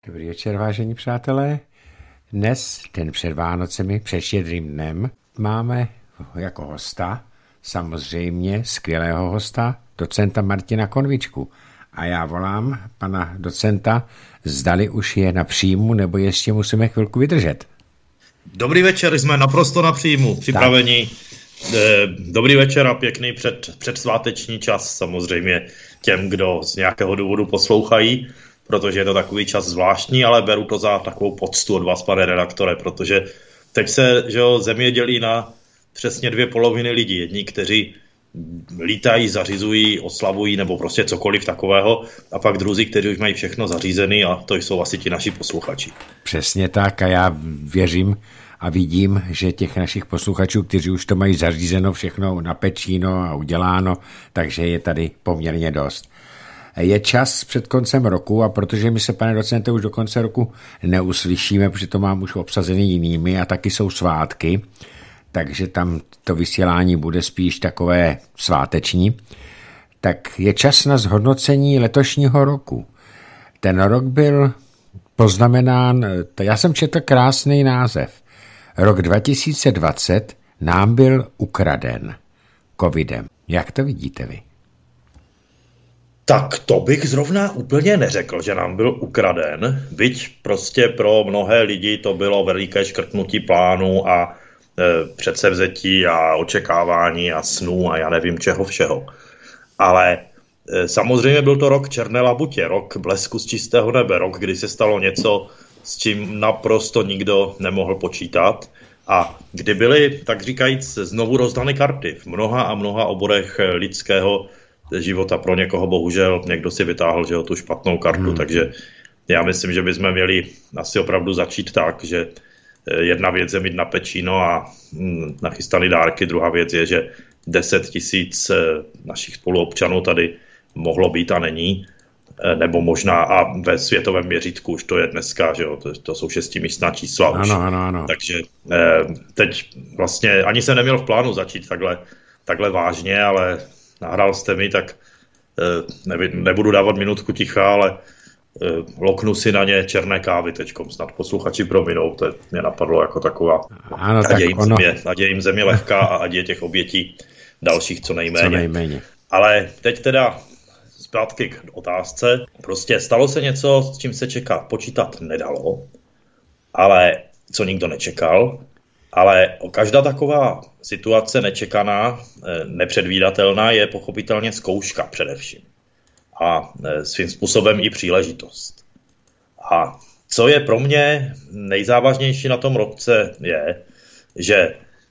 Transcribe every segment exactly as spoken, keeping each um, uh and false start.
Dobrý večer, vážení přátelé. Dnes, den před Vánocemi, před Štědrým dnem, máme jako hosta, samozřejmě skvělého hosta, docenta Martina Konvičku. A já volám pana docenta, zdali už je na příjmu, nebo ještě musíme chvilku vydržet. Dobrý večer, jsme naprosto na příjmu, připraveni. Tak. Dobrý večer a pěkný před, předsváteční čas samozřejmě těm, kdo z nějakého důvodu poslouchají, protože je to takový čas zvláštní, ale beru to za takovou poctu od vás, pane redaktore, protože teď se že jo, země dělí na přesně dvě poloviny lidí. Jedni, kteří lítají, zařizují, oslavují nebo prostě cokoliv takového, a pak druzí, kteří už mají všechno zařízený, a to jsou asi ti naši posluchači. Přesně tak, a já věřím a vidím, že těch našich posluchačů, kteří už to mají zařízeno všechno na pečíno a uděláno, takže je tady poměrně dost. Je čas před koncem roku, a protože my se, pane docente, už do konce roku neuslyšíme, protože to mám už obsazený jinými a taky jsou svátky, takže tam to vysílání bude spíš takové sváteční, tak je čas na zhodnocení letošního roku. Ten rok byl poznamenán, já jsem četl krásný název. Rok dva tisíce dvacet nám byl ukraden covidem. Jak to vidíte vy? Tak to bych zrovna úplně neřekl, že nám byl ukraden, byť prostě pro mnohé lidi to bylo veliké škrtnutí plánu a e, předsevzetí a očekávání a snů a já nevím čeho všeho. Ale e, samozřejmě byl to rok černé labutě, rok blesku z čistého nebe, rok, kdy se stalo něco, s čím naprosto nikdo nemohl počítat, a kdy byly, tak říkajíc, znovu rozdány karty v mnoha a mnoha oborech lidského života. Pro někoho bohužel někdo si vytáhl, že jo, tu špatnou kartu, hmm. takže já myslím, že bychom měli asi opravdu začít tak, že jedna věc je mít na pečíno a nachystaný dárky, druhá věc je, že deset tisíc našich spoluobčanů tady mohlo být a není, nebo možná a ve světovém měřítku už to je dneska, že jo, to, to jsou šestimístná čísla už. Ano, ano, ano. Takže teď vlastně ani jsem neměl v plánu začít takhle, takhle vážně, ale nahrál jste mi, tak ne, nebudu dávat minutku ticha, ale loknu si na ně černé kávy teďkom, snad posluchači prominou, to mě napadlo jako taková, ano, ať, tak je jim ono... země, ať je jim země lehká a ať je těch obětí dalších co nejméně. co nejméně. Ale teď teda zpátky k otázce. Prostě stalo se něco, s čím se čekat, počítat nedalo, ale co nikdo nečekal, ale každá taková situace nečekaná, nepředvídatelná je pochopitelně zkouška především. A svým způsobem i příležitost. A co je pro mě nejzávažnější na tom roce je, že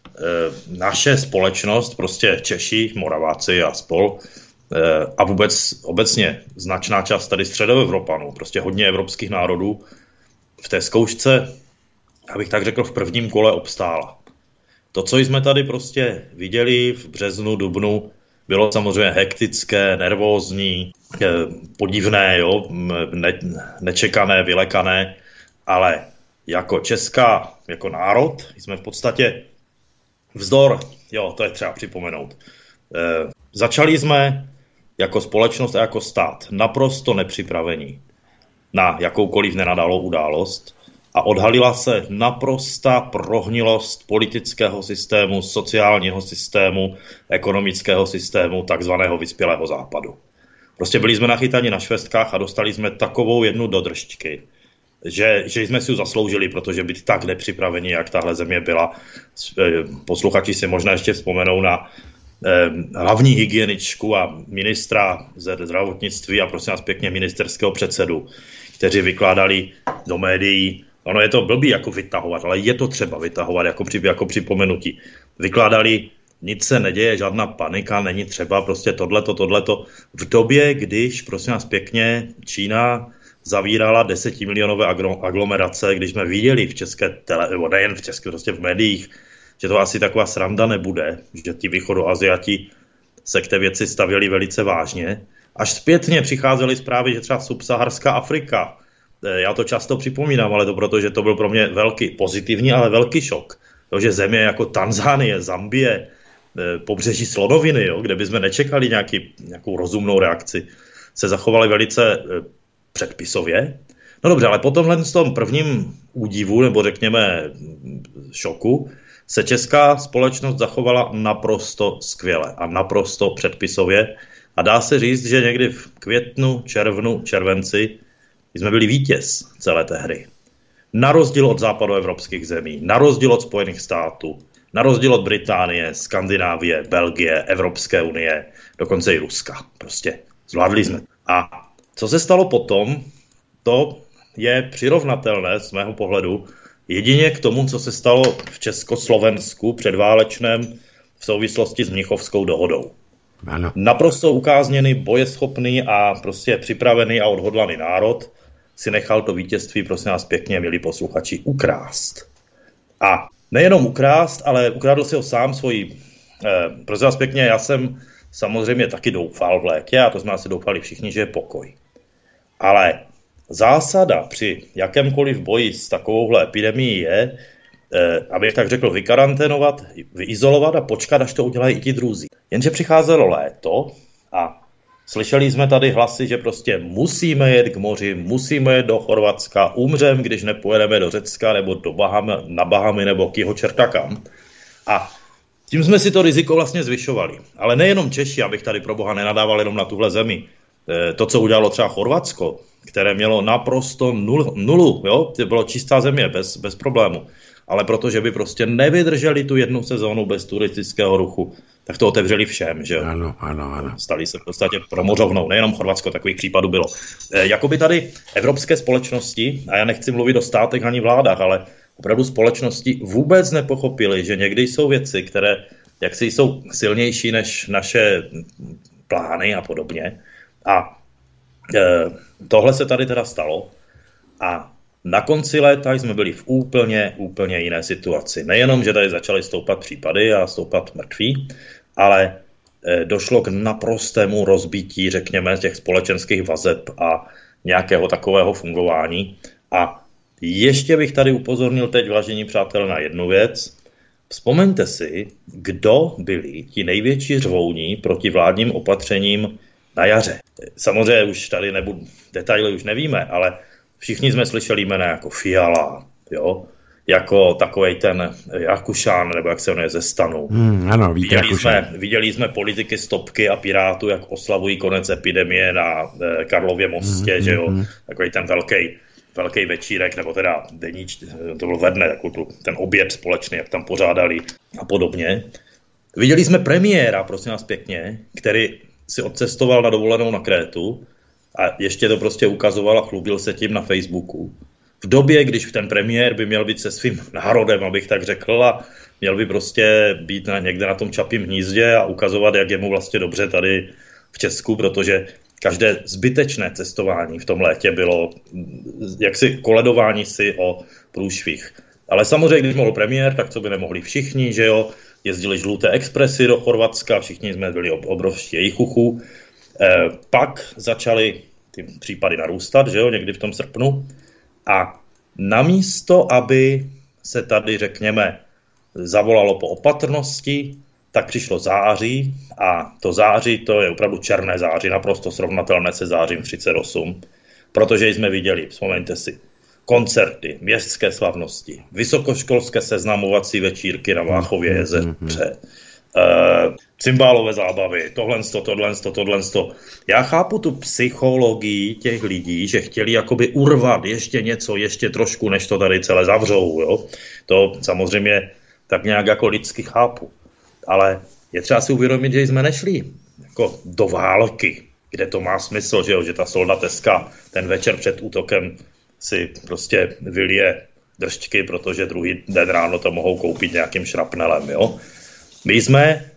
naše společnost, prostě Češi, Moraváci a spol, a vůbec obecně značná část tady Středoevropanů, prostě hodně evropských národů, v té zkoušce, abych tak řekl, v prvním kole obstála. To, co jsme tady prostě viděli v březnu, dubnu, bylo samozřejmě hektické, nervózní, podivné, jo, ne, nečekané, vylekané, ale jako Česká, jako národ, jsme v podstatě vzdor, jo, to je třeba připomenout. E, začali jsme jako společnost a jako stát naprosto nepřipravení na jakoukoliv nenadálou událost a odhalila se naprostá prohnilost politického systému, sociálního systému, ekonomického systému, takzvaného vyspělého západu. Prostě byli jsme nachytani na švestkách a dostali jsme takovou jednu do držčky, že, že jsme si ji zasloužili, protože být tak nepřipraveni, jak tahle země byla. Posluchači si možná ještě vzpomenou na eh, hlavní hygieničku a ministra ze zdravotnictví a prosím nás pěkně ministerského předsedu, kteří vykládali do médií. Ono je to blbý jako vytahovat, ale je to třeba vytahovat jako, při, jako připomenutí. Vykládali, nic se neděje, žádná panika, není třeba prostě tohleto, tohleto. V době, když, prosím nás pěkně, Čína zavírala desetimilionové aglomerace, když jsme viděli v české tele, nebo nejen v české, prostě v médiích, že to asi taková sranda nebude, že ti východoasiati se k té věci stavěli velice vážně. Až zpětně přicházely zprávy, že třeba subsaharská Afrika, já to často připomínám, ale to proto, že to byl pro mě velký, pozitivní, ale velký šok. To, že země jako Tanzánie, Zambie, pobřeží Slonoviny, jo, kde bychom nečekali nějaký, nějakou rozumnou reakci, se zachovaly velice předpisově. No dobře, ale po tomhle v tom prvním údivu, nebo řekněme šoku, se česká společnost zachovala naprosto skvěle a naprosto předpisově. A dá se říct, že někdy v květnu, červnu, červenci jsme byli vítěz celé té hry. Na rozdíl od západoevropských zemí, na rozdíl od Spojených států, na rozdíl od Británie, Skandinávie, Belgie, Evropské unie, dokonce i Ruska. Prostě zvládli jsme. A co se stalo potom, to je přirovnatelné z mého pohledu jedině k tomu, co se stalo v Československu předválečném v souvislosti s Mnichovskou dohodou. Ano. Naprosto ukázněný, bojeschopný a prostě připravený a odhodlaný národ si nechal to vítězství, prosím nás pěkně, milí posluchači, ukrást. A nejenom ukrást, ale ukradl si ho sám svojí, eh, prosím vás pěkně, já jsem samozřejmě taky doufal v létě, a to jsme asi doufali všichni, že je pokoj. Ale zásada při jakémkoliv boji s takovouhle epidemií je, eh, abych tak řekl, vykaranténovat, vyizolovat a počkat, až to udělají i ti druzí. Jenže přicházelo léto a slyšeli jsme tady hlasy, že prostě musíme jet k moři, musíme jet do Chorvatska, umřem, když nepojedeme do Řecka nebo do Bahamy, na Bahamy nebo k Jihočertakam. A tím jsme si to riziko vlastně zvyšovali. Ale nejenom Češi, abych tady pro boha nenadával jenom na tuhle zemi. To, co udělalo třeba Chorvatsko, které mělo naprosto nul, nulu, jo? To bylo čistá země, bez, bez problému. Ale protože by prostě nevydrželi tu jednu sezónu bez turistického ruchu, tak to otevřeli všem, že jo? Ano, ano, ano. Stali se v podstatě promořovnou, nejenom Chorvatsko, takových případů bylo. E, jakoby tady evropské společnosti, a já nechci mluvit o státech ani vládách, ale opravdu společnosti vůbec nepochopili, že někdy jsou věci, které jaksi jsou silnější než naše plány a podobně. A e, tohle se tady teda stalo a na konci léta jsme byli v úplně, úplně jiné situaci. Nejenom, že tady začaly stoupat případy a stoupat mrtví, ale e, došlo k naprostému rozbití, řekněme, těch společenských vazeb a nějakého takového fungování. A ještě bych tady upozornil teď, vážení přátelé, na jednu věc. Vzpomeňte si, kdo byli ti největší řvouní proti vládním opatřením na jaře. Samozřejmě už tady nebudu, detaily už nevíme, ale všichni jsme slyšeli jména jako Fiala, jo? Jako takovej ten Rakušan, nebo jak se jmenuje, ze Stanu. Hmm, ano, viděli, jsme, viděli jsme politiky Stopky a Pirátů, jak oslavují konec epidemie na eh, Karlově mostě, hmm, že jo? Hmm. Takový ten velký, velký večírek, nebo teda deníč, to bylo ve dne, takový ten oběd společný, jak tam pořádali a podobně. Viděli jsme premiéra, prosím nás pěkně, který si odcestoval na dovolenou na Krétu a ještě to prostě ukazoval a chlubil se tím na Facebooku. V době, když ten premiér by měl být se svým národem, abych tak řekl, a měl by prostě být na, někde na tom Čapím hnízdě a ukazovat, jak je mu vlastně dobře tady v Česku, protože každé zbytečné cestování v tom létě bylo jaksi koledování si o průšvih. Ale samozřejmě, když mohl premiér, tak co by nemohli všichni, že jo? Jezdili žluté expresy do Chorvatska, všichni jsme byli obrovští jichuchů. E, pak začaly ty případy narůstat, že jo, někdy v tom srpnu. A namísto, aby se tady, řekněme, zavolalo po opatrnosti, tak přišlo září a to září, to je opravdu černé září, naprosto srovnatelné se zářím třicet osm, protože jsme viděli, vzpomeňte si, koncerty, městské slavnosti, vysokoškolské seznamovací večírky na Váchově jezeře, Uh, cymbálové zábavy, tohle, tohle, tohle, tohle. Já chápu tu psychologii těch lidí, že chtěli jakoby urvat ještě něco, ještě trošku, než to tady celé zavřou. Jo? To samozřejmě tak nějak jako lidsky chápu. Ale je třeba si uvědomit, že jsme nešli jako do války, kde to má smysl, že, jo? Že ta soldateska ten večer před útokem si prostě vylije držďky, protože druhý den ráno to mohou koupit nějakým šrapnelem. Jo? My jsme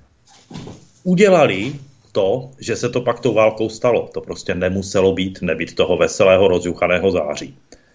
udělali to, že se to pak tou válkou stalo. To prostě nemuselo být, nebýt toho veselého, rozjuchaného září.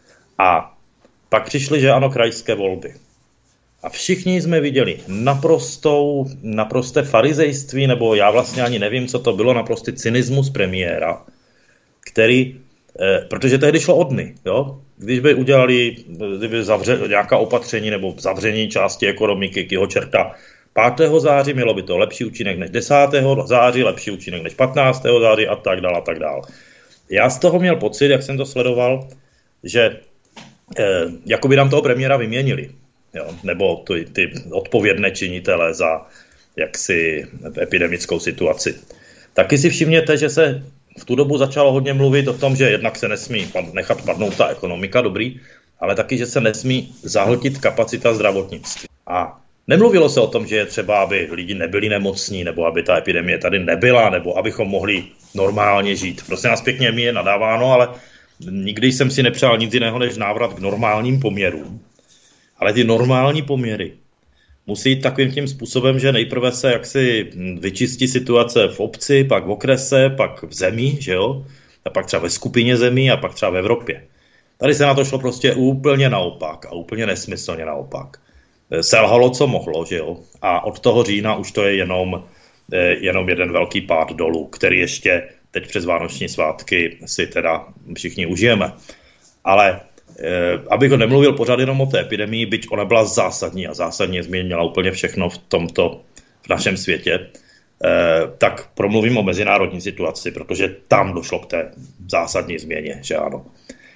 A pak přišly, že ano, krajské volby. A všichni jsme viděli naprostou, naprosté farizejství, nebo já vlastně ani nevím, co to bylo, naprostý cynismus premiéra, který, eh, protože tehdy šlo o dny, jo? Když by udělali kdyby zavře, nějaká opatření nebo zavření části ekonomiky k jeho čerta, pátého září mělo by to lepší účinek než desátého září, lepší účinek než patnáctého září a tak dál a tak dál. Já z toho měl pocit, jak jsem to sledoval, že eh, jako by nám toho premiéra vyměnili, jo? Nebo ty, ty odpovědné činitele za jaksi epidemickou situaci. Taky si všimněte, že se v tu dobu začalo hodně mluvit o tom, že jednak se nesmí nechat padnout ta ekonomika, dobrý, ale taky, že se nesmí zahltit kapacita zdravotnictví. A nemluvilo se o tom, že je třeba, aby lidi nebyli nemocní, nebo aby ta epidemie tady nebyla, nebo abychom mohli normálně žít. Prostě nás pěkně mi je nadáváno, ale nikdy jsem si nepřál nic jiného, než návrat k normálním poměrům. Ale ty normální poměry musí jít takovým tím způsobem, že nejprve se jaksi vyčistí situace v obci, pak v okrese, pak v zemi, že jo? A pak třeba ve skupině zemí a pak třeba v Evropě. Tady se na to šlo prostě úplně naopak a úplně nesmyslně naopak. Selhalo, co mohlo, že jo? A od toho října už to je jenom, jenom jeden velký pád dolů, který ještě teď přes vánoční svátky si teda všichni užijeme. Ale abych ho nemluvil pořád jenom o té epidemii, byť ona byla zásadní a zásadně změnila úplně všechno v tomto, v našem světě, tak promluvím o mezinárodní situaci, protože tam došlo k té zásadní změně, že ano.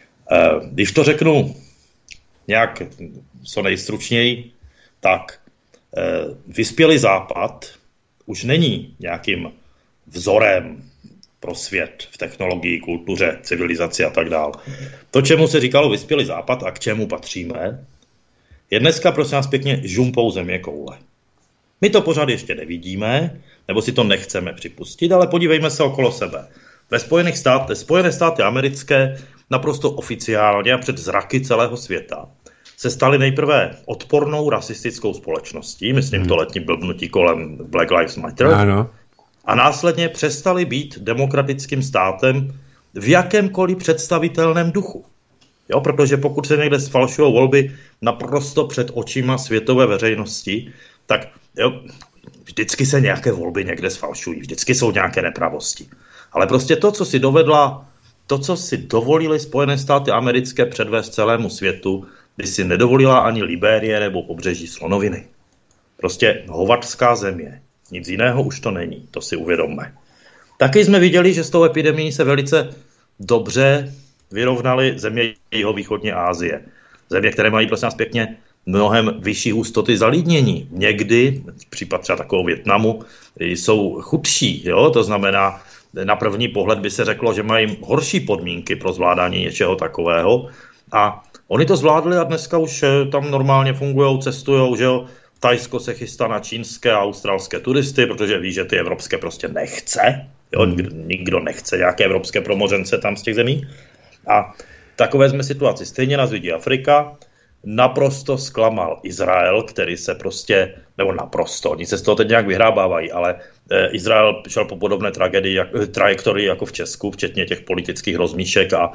Když to řeknu nějak co nejstručněji, tak vyspělý západ už není nějakým vzorem pro svět v technologii, kultuře, civilizaci a tak dále. To, čemu se říkalo vyspělý západ a k čemu patříme, je dneska, prosím nás pěkně, žumpou země koule. My to pořád ještě nevidíme, nebo si to nechceme připustit, ale podívejme se okolo sebe. Ve Spojených státech, Spojené státy americké naprosto oficiálně a před zraky celého světa se staly nejprve odpornou rasistickou společností, myslím hmm. to letní blbnutí kolem Black Lives Matter, ano. A následně přestali být demokratickým státem v jakémkoliv představitelném duchu. Jo, protože pokud se někde sfalšují volby naprosto před očima světové veřejnosti, tak jo, vždycky se nějaké volby někde sfalšují, vždycky jsou nějaké nepravosti. Ale prostě to, co si dovedla, to, co si dovolili Spojené státy americké předvést celému světu, by si nedovolila ani Libérie nebo pobřeží Slonoviny. Prostě hovačská země. Nic jiného už to není, to si uvědomme. Taky jsme viděli, že s tou epidemií se velice dobře vyrovnaly země jihovýchodní Asie. Země, které mají, prosím nás pěkně, mnohem vyšší hustoty zalidnění. Někdy, případ třeba takového Vietnamu, jsou chudší. Jo? To znamená, na první pohled by se řeklo, že mají horší podmínky pro zvládání něčeho takového. A oni to zvládli a dneska už tam normálně fungujou, cestujou, že jo. Thajsko se chystá na čínské a australské turisty, protože ví, že ty evropské prostě nechce. Jo? Nikdo nechce nějaké evropské promořence tam z těch zemí. A takové jsme situaci. Stejně nás vidí Afrika. Naprosto zklamal Izrael, který se prostě, nebo naprosto, oni se z toho teď nějak vyhrábávají, ale eh, Izrael šel po podobné tragédii, jak, trajektorii jako v Česku, včetně těch politických rozmíšek a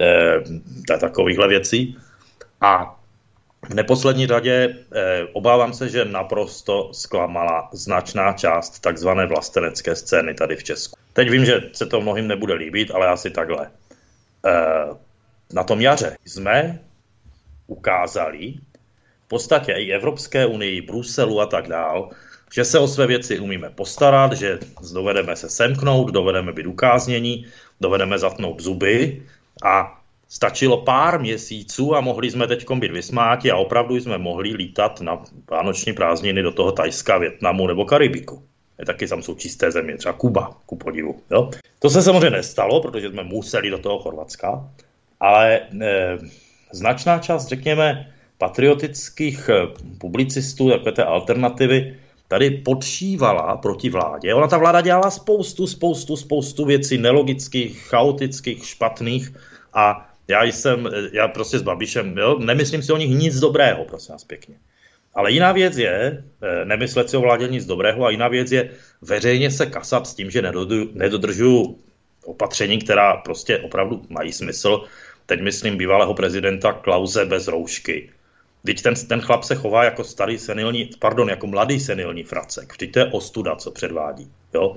eh, takovýchhle věcí. A v neposlední řadě eh, obávám se, že naprosto zklamala značná část takzvané vlastenecké scény tady v Česku. Teď vím, že se to mnohým nebude líbit, ale asi takhle. Eh, na tom jaře jsme ukázali v podstatě i Evropské unii, Bruselu a tak dál, že se o své věci umíme postarat, že dovedeme se semknout, dovedeme být ukáznění, dovedeme zatnout zuby a stačilo pár měsíců a mohli jsme teď být vysmáti a opravdu jsme mohli lítat na vánoční prázdniny do toho Thajska, Vietnamu nebo Karibiku. Je taky tam jsou čisté země, třeba Kuba, ku podivu. Jo? To se samozřejmě nestalo, protože jsme museli do toho Chorvatska, ale eh, značná část, řekněme, patriotických publicistů, takové té alternativy, tady podšívala proti vládě. Ona ta vláda dělala spoustu, spoustu, spoustu věcí nelogických, chaotických, špatných a já jsem, já prostě s Babišem, jo, nemyslím si o nich nic dobrého, prosím vás pěkně. Ale jiná věc je, nemyslet si o vládě nic dobrého, a jiná věc je veřejně se kasat s tím, že nedodržuju opatření, která prostě opravdu mají smysl. Teď myslím bývalého prezidenta Klause bez roušky. Vždyť ten, ten chlap se chová jako starý senilní, pardon, jako mladý senilní fracek. Vždyť to je ostuda, co předvádí. Jo?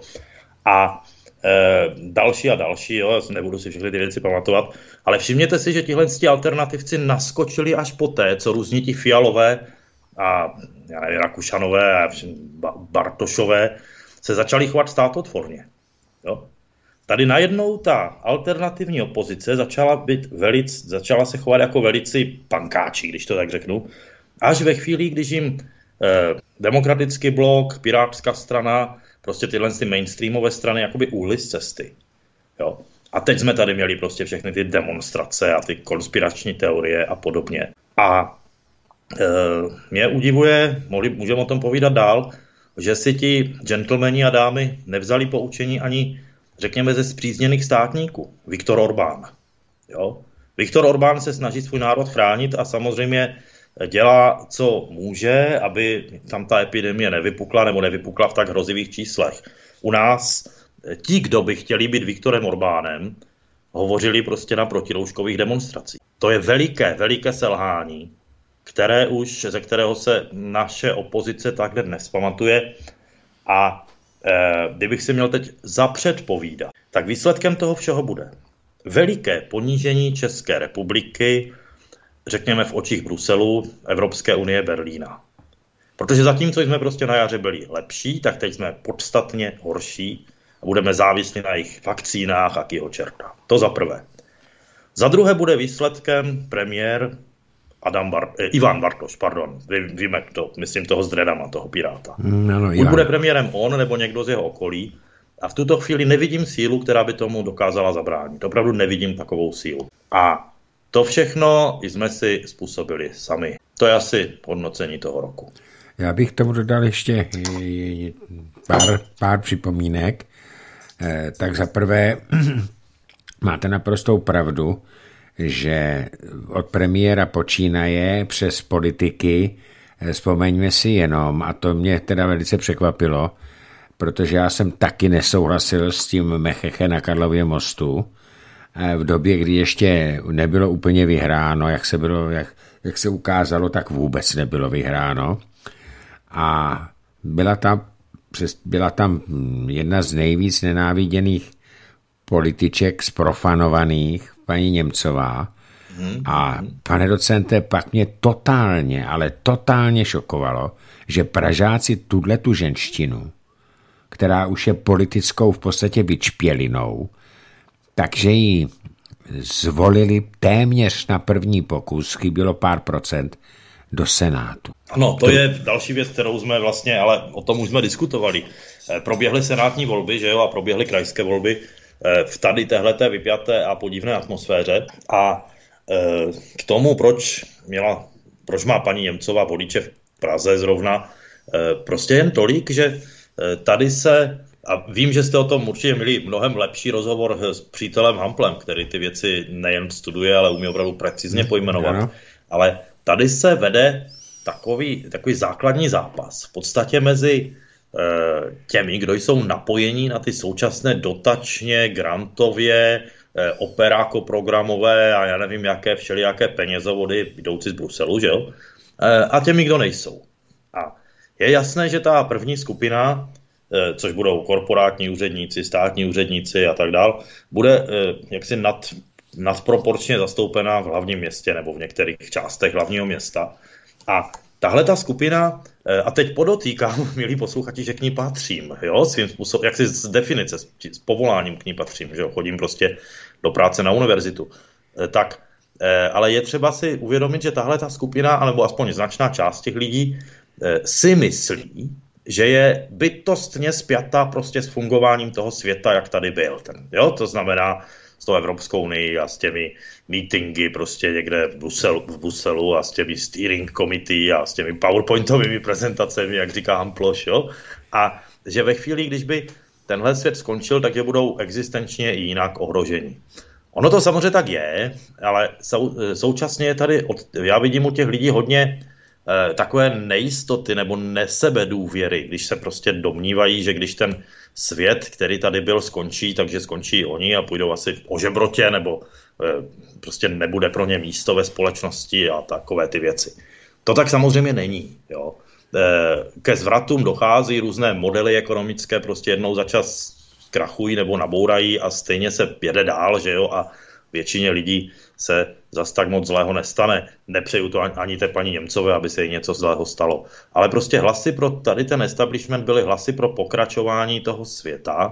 A e, další a další, jo? Nebudu si všechny ty věci pamatovat, ale všimněte si, že tihle alternativci naskočili až poté, co různí ti Fialové a já nevím, Rakušanové a Bartošové se začali chovat státotvorně. Jo? tady najednou ta alternativní opozice začala, být velic, začala se chovat jako velici pankáči, když to tak řeknu, až ve chvíli, když jim eh, demokratický blok, pirátská strana, prostě tyhle ty mainstreamové strany jakoby uhly z cesty. Jo? A teď jsme tady měli prostě všechny ty demonstrace a ty konspirační teorie a podobně. A e, mě udivuje, mohli, můžeme o tom povídat dál, že si ti gentlemani a dámy nevzali poučení ani, řekněme, ze spřízněných státníků. Viktor Orbán. Jo? Viktor Orbán se snaží svůj národ chránit a samozřejmě dělá, co může, aby tam ta epidemie nevypukla nebo nevypukla v tak hrozivých číslech. U nás ti, kdo by chtěli být Viktorem Orbánem, hovořili prostě na protirouškových demonstracích. To je veliké, veliké selhání, které už, ze kterého se naše opozice takhle dnes pamatuje. A e, kdybych si měl teď zapředpovídat, tak výsledkem toho všeho bude veliké ponížení České republiky, řekněme v očích Bruselu, Evropské unie, Berlína. Protože zatímco jsme prostě na jaře byli lepší, tak teď jsme podstatně horší a budeme závislí na jejich vakcínách a kýho čerta. To za prvé. Za druhé bude výsledkem premiér Adam Bar- eh, Ivan Bartoš, pardon, Vy, víme kdo, myslím toho z Dredama, toho piráta. No, no, Buď bude premiérem on nebo někdo z jeho okolí a v tuto chvíli nevidím sílu, která by tomu dokázala zabránit. Opravdu nevidím takovou sílu. A to všechno jsme si způsobili sami. To je asi hodnocení toho roku. Já bych tomu dodal ještě pár, pár připomínek. Tak za prvé máte naprostou pravdu, že od premiéra počínaje přes politiky, vzpomeňme si jenom, a to mě teda velice překvapilo, protože já jsem taky nesouhlasil s tím mecheche na Karlově mostu, v době, kdy ještě nebylo úplně vyhráno, jak se, bylo, jak, jak se ukázalo, tak vůbec nebylo vyhráno. A byla tam, byla tam jedna z nejvíc nenáviděných političek zprofanovaných, paní Němcová. A pane docente, pak mě totálně, ale totálně šokovalo, že Pražáci tuhletu ženštinu, která už je politickou v podstatě vyčpělinou, takže ji zvolili téměř na první pokus, chybělo pár procent, do Senátu. Ano, to je další věc, kterou jsme vlastně, ale o tom už jsme diskutovali. Proběhly senátní volby, že jo, a proběhly krajské volby v tady téhleté vypjaté a podivné atmosféře. A k tomu, proč měla, proč má paní Němcová voliče v Praze zrovna, prostě jen tolik, že tady se, a vím, že jste o tom určitě měli mnohem lepší rozhovor s přítelem Hamplem, který ty věci nejen studuje, ale umí opravdu precizně pojmenovat. Ano. Ale tady se vede takový, takový základní zápas v podstatě mezi e, těmi, kdo jsou napojení na ty současné dotačně, grantově, e, operáko-programové a já nevím, jaké všelijaké penězovody jdoucí z Bruselu, že jo? E, a těmi, kdo nejsou. A je jasné, že ta první skupina, e, což budou korporátní úředníci, státní úředníci a tak dál, bude e, jaksi nad nadproporčně zastoupená v hlavním městě nebo v některých částech hlavního města. A tahle ta skupina, a teď podotýkám, milí posluchači, že k ní patřím, jo, svým způsobem, jak si z definice, s povoláním k ní patřím, že jo, chodím prostě do práce na univerzitu, tak, ale je třeba si uvědomit, že tahle ta skupina, alebo aspoň značná část těch lidí, si myslí, že je bytostně spjatá prostě s fungováním toho světa, jak tady byl. Ten, jo, to znamená s tou Evropskou unii a s těmi meetingy prostě někde v Bruselu, v Bruselu a s těmi steering committee a s těmi powerpointovými prezentacemi, jak říká Hamploš, jo? A že ve chvíli, když by tenhle svět skončil, tak je budou existenčně i jinak ohroženi. Ono to samozřejmě tak je, ale sou, současně je tady, od, já vidím u těch lidí hodně eh, takové nejistoty nebo nesebedůvěry, když se prostě domnívají, že když ten svět, který tady byl, skončí, takže skončí oni a půjdou asi o žebrotě, nebo e, prostě nebude pro ně místo ve společnosti a takové ty věci. To tak samozřejmě není. Jo. E, ke zvratům dochází různé modely ekonomické, prostě jednou za čas krachují nebo nabourají a stejně se jede dál, že jo, a většině lidí se zas tak moc zlého nestane. Nepřeju to ani té paní Němcové, aby se jí něco zlého stalo. Ale prostě hlasy pro tady ten establishment byly hlasy pro pokračování toho světa,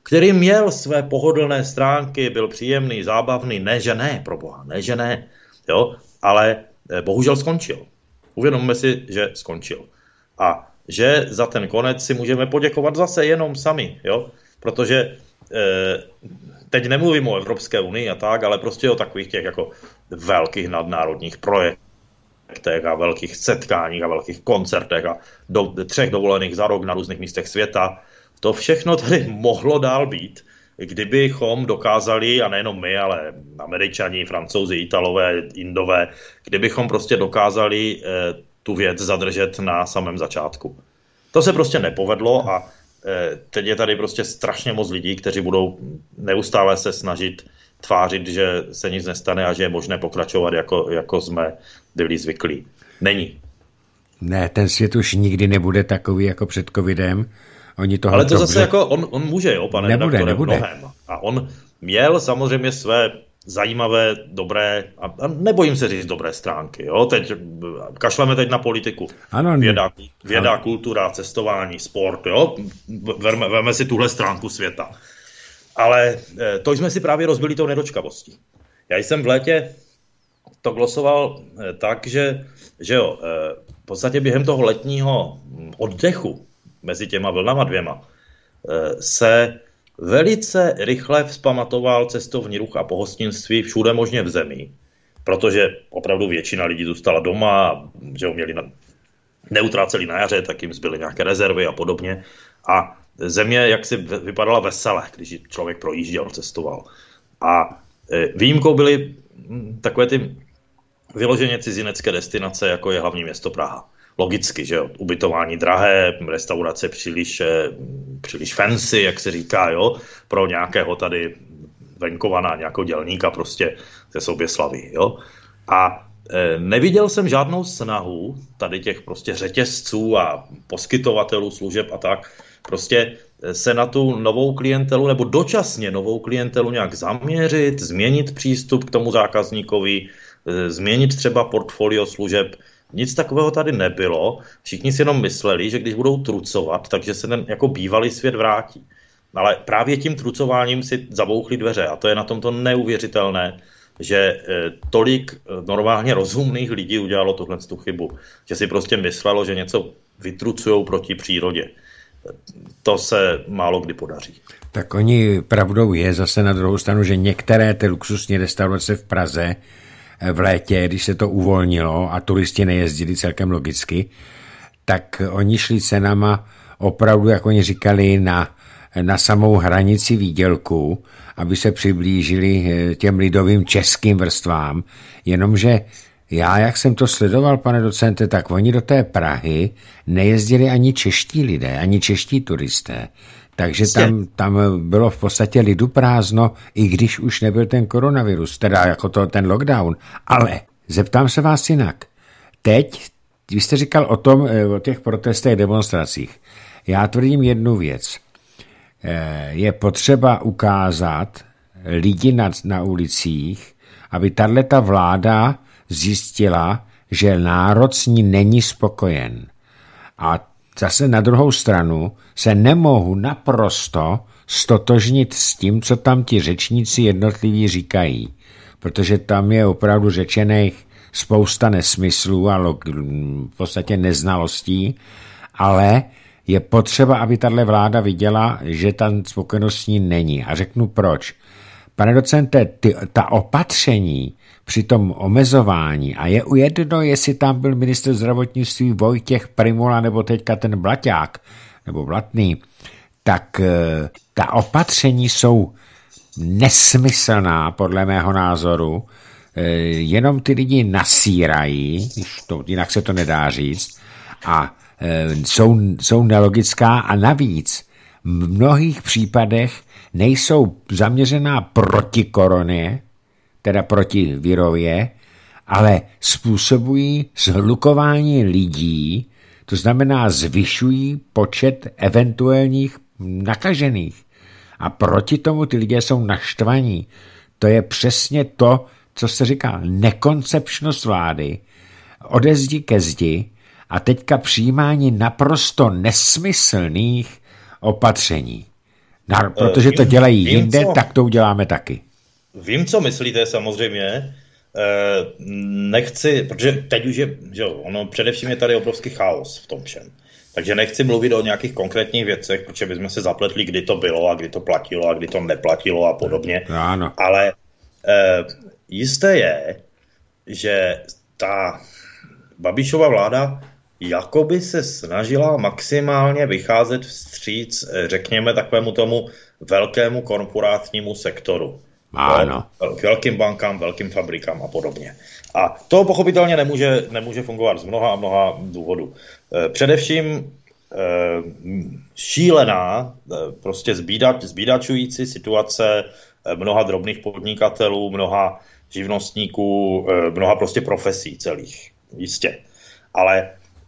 který měl své pohodlné stránky, byl příjemný, zábavný, ne, že ne, proboha, ne, že ne, jo, ale bohužel skončil. Uvědomme si, že skončil. A že za ten konec si můžeme poděkovat zase jenom sami, jo, protože eh, teď nemluvím o Evropské unii a tak, ale prostě o takových těch jako velkých nadnárodních projektech a velkých setkáních a velkých koncertech a do, třech dovolených za rok na různých místech světa. To všechno tady mohlo dál být, kdybychom dokázali, a nejenom my, ale Američani, Francouzi, Italové, Indové, kdybychom prostě dokázali eh, tu věc zadržet na samém začátku. To se prostě nepovedlo a eh, teď je tady prostě strašně moc lidí, kteří budou neustále se snažit tvářit, že se nic nestane a že je možné pokračovat, jako, jako jsme byli zvyklí. Není. Ne, ten svět už nikdy nebude takový jako před covidem. Oni toho Ale to dobře... zase jako, on, on může, jo, pane nebude, redaktore, nebude. mnohem. A on měl samozřejmě své zajímavé, dobré, a, a nebojím se říct dobré stránky, jo, teď kašleme teď na politiku. Ano, věda, věda ano. Kultura, cestování, sport, jo, veme, veme si tuhle stránku světa. Ale to jsme si právě rozbili tou nedočkavostí. Já jsem v létě to glosoval tak, že, že jo, v podstatě během toho letního oddechu mezi těma vlnama dvěma se velice rychle vzpamatoval cestovní ruch a pohostinství všude možně v zemi, protože opravdu většina lidí zůstala doma, že ho měli na, neutráceli na jaře, tak jim zbyly nějaké rezervy a podobně. A země jak si vypadala vesele, když člověk projížděl, cestoval. A výjimkou byly takové ty vyloženě cizinecké destinace, jako je hlavní město Praha. Logicky, že jo, ubytování drahé, restaurace příliš, příliš fancy, jak se říká, jo, pro nějakého tady venkovana, nějakého dělníka prostě ze Soběslavy, jo. A e, neviděl jsem žádnou snahu tady těch prostě řetězců a poskytovatelů služeb a tak, prostě se na tu novou klientelu nebo dočasně novou klientelu nějak zaměřit, změnit přístup k tomu zákazníkovi, e, změnit třeba portfolio služeb. Nic takového tady nebylo. Všichni si jenom mysleli, že když budou trucovat, takže se ten jako bývalý svět vrátí. Ale právě tím trucováním si zabouchli dveře a to je na tomto neuvěřitelné, že tolik normálně rozumných lidí udělalo tuhle tu chybu. Že si prostě myslelo, že něco vytrucujou proti přírodě. To se málo kdy podaří. Tak oni pravdou je zase na druhou stranu, že některé ty luxusní restaurace v Praze v létě, když se to uvolnilo a turisti nejezdili celkem logicky, tak oni šli cenama opravdu, jak oni říkali, na, na samou hranici výdělku, aby se přiblížili těm lidovým českým vrstvám. Jenomže já, jak jsem to sledoval, pane docente, tak oni do té Prahy nejezdili ani čeští lidé, ani čeští turisté. Takže tam, tam bylo v podstatě lidu prázdno, i když už nebyl ten koronavirus, teda jako to, ten lockdown. Ale zeptám se vás jinak. Teď, vy jste říkal o tom, o těch protestech, demonstracích. Já tvrdím jednu věc. Je potřeba ukázat lidi na, na ulicích, aby tato vláda zjistila, že národ s ní není spokojen. A zase na druhou stranu se nemohu naprosto stotožnit s tím, co tam ti řečníci jednotliví říkají, protože tam je opravdu řečených spousta nesmyslů a v podstatě neznalostí, ale je potřeba, aby tato vláda viděla, že tam spokojenost s ní není. A řeknu proč. Pane docente, ty, ta opatření při tom omezování, a je jedno, jestli tam byl ministr zdravotnictví Vojtěch Primula nebo teďka ten Blaťák, nebo Blatný, tak ta opatření jsou nesmyslná, podle mého názoru, jenom ty lidi nasírají, to, jinak se to nedá říct, a jsou, jsou nelogická a navíc v mnohých případech nejsou zaměřená proti koroně, teda proti virově, ale způsobují zhlukování lidí, to znamená zvyšují počet eventuálních nakažených. A proti tomu ty lidé jsou naštvaní. To je přesně to, co se říká nekoncepčnost vlády, ode zdi ke zdi a teďka přijímání naprosto nesmyslných opatření. No, protože vím, to dělají vím, jinde, co, tak to uděláme taky. Vím, co myslíte samozřejmě. Nechci, protože teď už je, že ono především je tady obrovský chaos v tom všem. Takže nechci mluvit o nějakých konkrétních věcech, protože bychom se zapletli, kdy to bylo a kdy to platilo a kdy to neplatilo a podobně. Ano. Ale eh, jisté je, že ta Babišova vláda jakoby se snažila maximálně vycházet vstříc, řekněme, takovému tomu velkému korporátnímu sektoru. Ano. K velkým bankám, velkým fabrikám a podobně. A to pochopitelně nemůže, nemůže fungovat z mnoha a mnoha důvodů. Především šílená, prostě zbídač, zbídačující situace mnoha drobných podnikatelů, mnoha živnostníků, mnoha prostě profesí celých, jistě. Ale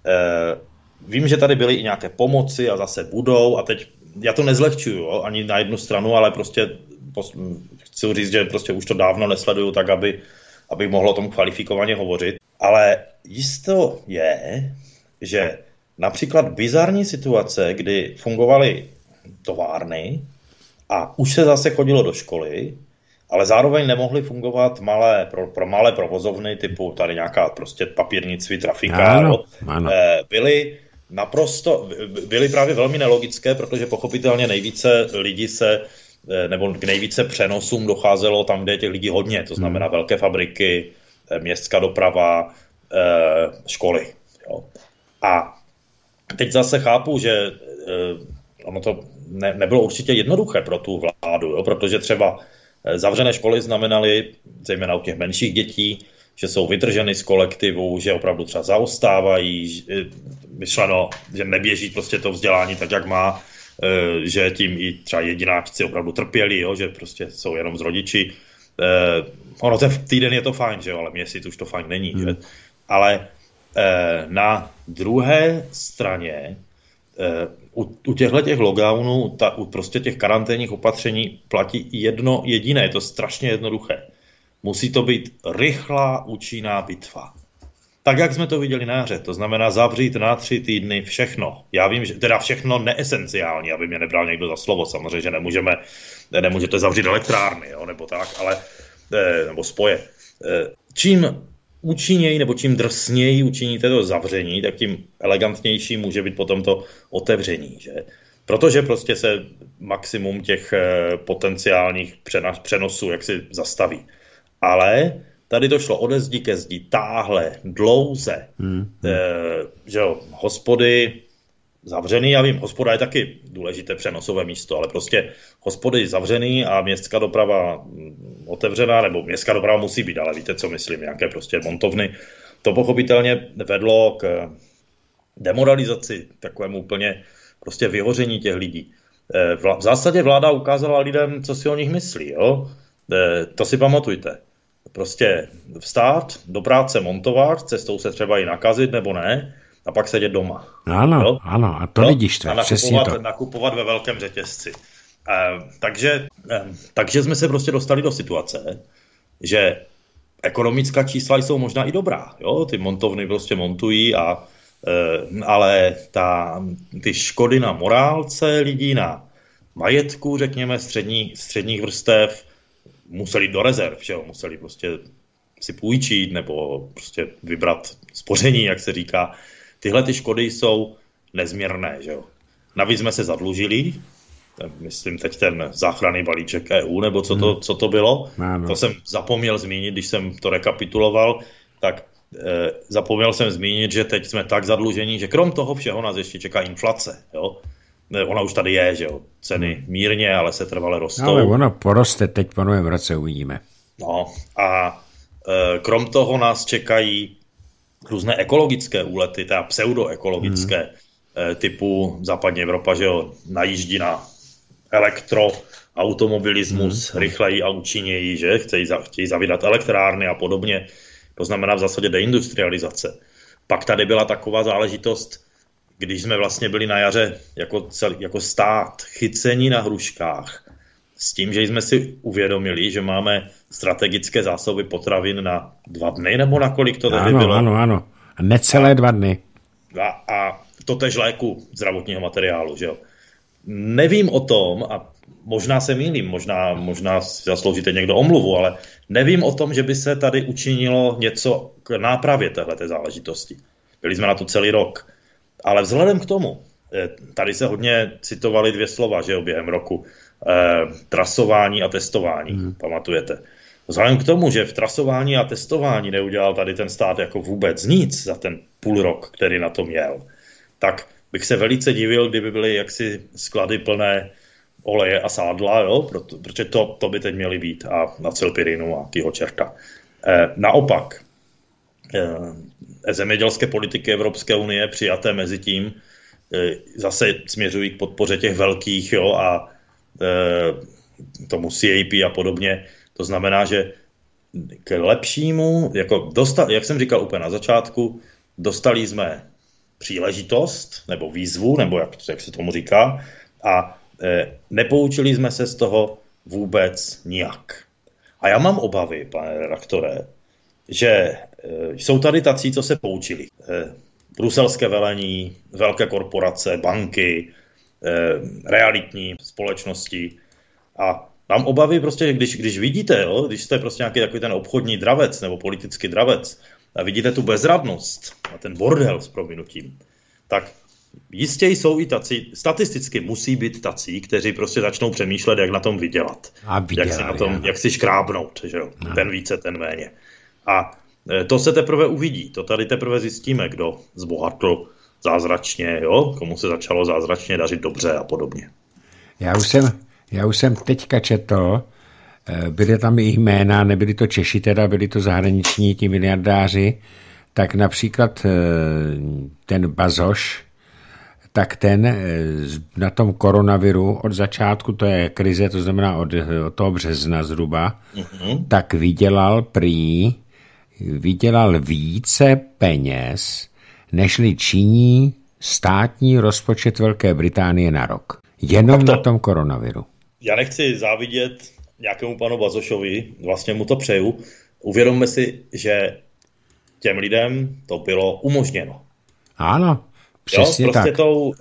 vím, že tady byly i nějaké pomoci a zase budou a teď, já to nezlehčuju, jo, ani na jednu stranu, ale prostě chci říct, že prostě už to dávno nesleduju tak, aby, abych mohl o tom kvalifikovaně hovořit. Ale jisto je, že například bizarní situace, kdy fungovaly továrny a už se zase chodilo do školy, ale zároveň nemohly fungovat malé, pro, pro malé provozovny typu tady nějaká prostě papírnictví, trafika, ano, ano. byly naprosto, byly právě velmi nelogické, protože pochopitelně nejvíce lidí se nebo k nejvíce přenosům docházelo tam, kde je těch lidí hodně, to znamená velké fabriky, městská doprava, školy. Jo. A teď zase chápu, že ono to ne, nebylo určitě jednoduché pro tu vládu, jo, protože třeba zavřené školy znamenaly, zejména u těch menších dětí, že jsou vytrženy z kolektivu, že opravdu třeba zaostávají, myšleno, že neběží prostě to vzdělání tak, jak má, že tím i třeba jedináčci opravdu trpěli, jo, že prostě jsou jenom z rodiči. Eh, ono ten týden je to fajn, že jo, ale měsíc už to fajn není. Hmm. Že? Ale eh, na druhé straně eh, u, u těchto těch lockdownů, ta, u prostě těch karanténních opatření platí jedno jediné, je to strašně jednoduché. Musí to být rychlá, účinná bitva. Tak, jak jsme to viděli na jaře, to znamená zavřít na tři týdny všechno. Já vím, že teda všechno neesenciální, aby mě nebral někdo za slovo, samozřejmě, že nemůžeme, nemůžete zavřít elektrárny, jo, nebo tak, ale, nebo spoje. Čím účinněji nebo čím drsněji učiníte to zavření, tak tím elegantnější může být potom to otevření, že? Protože prostě se maximum těch potenciálních přenosů jaksi zastaví. Ale tady to šlo ode zdi ke zdi, táhle, dlouze, hmm. e, že jo, hospody zavřený, já vím, hospoda je taky důležité přenosové místo, ale prostě hospody zavřený a městská doprava otevřená, nebo městská doprava musí být, ale víte, co myslím, nějaké prostě montovny. To pochopitelně vedlo k demoralizaci, takovému úplně prostě vyhoření těch lidí. E, v zásadě vláda ukázala lidem, co si o nich myslí, jo? E, to si pamatujte. Prostě vstát, do práce montovat, cestou se třeba i nakazit nebo ne, a pak sedět doma. Ano, jo? ano, a to jo? lidi štve, přesně to. Nakupovat ve velkém řetězci. E, takže, e, takže jsme se prostě dostali do situace, že ekonomická čísla jsou možná i dobrá. Jo? Ty montovny prostě montují, a, e, ale ta, ty škody na morálce lidí, na majetku, řekněme, střední, středních vrstev, museli do rezerv, že jo? Museli prostě si půjčit nebo prostě vybrat spoření, jak se říká. Tyhle ty škody jsou nezměrné, že jo? Navíc jsme se zadlužili, myslím teď ten záchranný balíček E U, nebo co to, co to bylo. Ano. To jsem zapomněl zmínit, když jsem to rekapituloval, tak eh, zapomněl jsem zmínit, že teď jsme tak zadlužení, že krom toho všeho nás ještě čeká inflace, jo? Ona už tady je, že jo, ceny mírně, ale se trvale rostou. Ale ono poroste teď po novém roce, uvidíme. No a e, krom toho nás čekají různé ekologické úlety, teda pseudoekologické, hmm. e, typu západní Evropa, že jo, najíždí na elektroautomobilismus hmm. rychleji a účinněji, že chtějí, chtějí zavídat elektrárny a podobně. To znamená v zásadě deindustrializace. Pak tady byla taková záležitost, když jsme vlastně byli na jaře jako, cel, jako stát chycení na hruškách, s tím, že jsme si uvědomili, že máme strategické zásoby potravin na dva dny, nebo na kolik to tady ano, bylo. Ano, ano, necelé dva dny. A, a to tež léku zdravotního materiálu, že jo. nevím o tom, a možná se mýlím, možná, možná si zasloužíte někdo omluvu, ale nevím o tom, že by se tady učinilo něco k nápravě téhleté záležitosti. Byli jsme na to celý rok. Ale vzhledem k tomu, tady se hodně citovaly dvě slova, že jo, během roku, eh, trasování a testování, hmm. pamatujete. Vzhledem k tomu, že v trasování a testování neudělal tady ten stát jako vůbec nic za ten půl rok, který na to měl, tak bych se velice divil, kdyby byly jaksi sklady plné oleje a sádla, jo? Proto, protože to, to by teď měly být a na celpirinu a týho čerta. E, naopak, e, zemědělské politiky Evropské unie přijaté mezi tím e, zase směřují k podpoře těch velkých, jo, a e, tomu C A P a podobně. To znamená, že k lepšímu, jako dostal, jak jsem říkal úplně na začátku, dostali jsme příležitost, nebo výzvu, nebo jak, jak se tomu říká, a e, nepoučili jsme se z toho vůbec nijak. A já mám obavy, pane redaktore, že e, jsou tady tací, co se poučili. E, bruselské velení, velké korporace, banky, e, realitní společnosti. A mám obavy prostě, že když, když vidíte, jo, když jste prostě nějaký takový ten obchodní dravec nebo politický dravec a vidíte tu bezradnost a ten bordel s prominutím, tak jistě jsou i tací, statisticky musí být tací, kteří prostě začnou přemýšlet, jak na tom vydělat. A vydělali, jak si na tom, jak si škrábnout, že jo? Ten více, ten méně. A to se teprve uvidí, to tady teprve zjistíme, kdo zbohatl zázračně, jo? Komu se začalo zázračně dařit dobře a podobně. Já už jsem, já už jsem teďka četl, byly tam i jména, nebyli to Češi, teda byli to zahraniční, ti miliardáři, tak například ten Bazoš, tak ten na tom koronaviru od začátku, to je krize, to znamená od, od toho března zhruba, mm-hmm. tak vydělal prý, vydělal více peněz, nežli činí státní rozpočet Velké Británie na rok. Jenom to, na tom koronaviru. Já nechci závidět nějakému panu Bazošovi, vlastně mu to přeju. Uvědomme si, že těm lidem to bylo umožněno. Ano, přesně jo, prostě tak. Tou,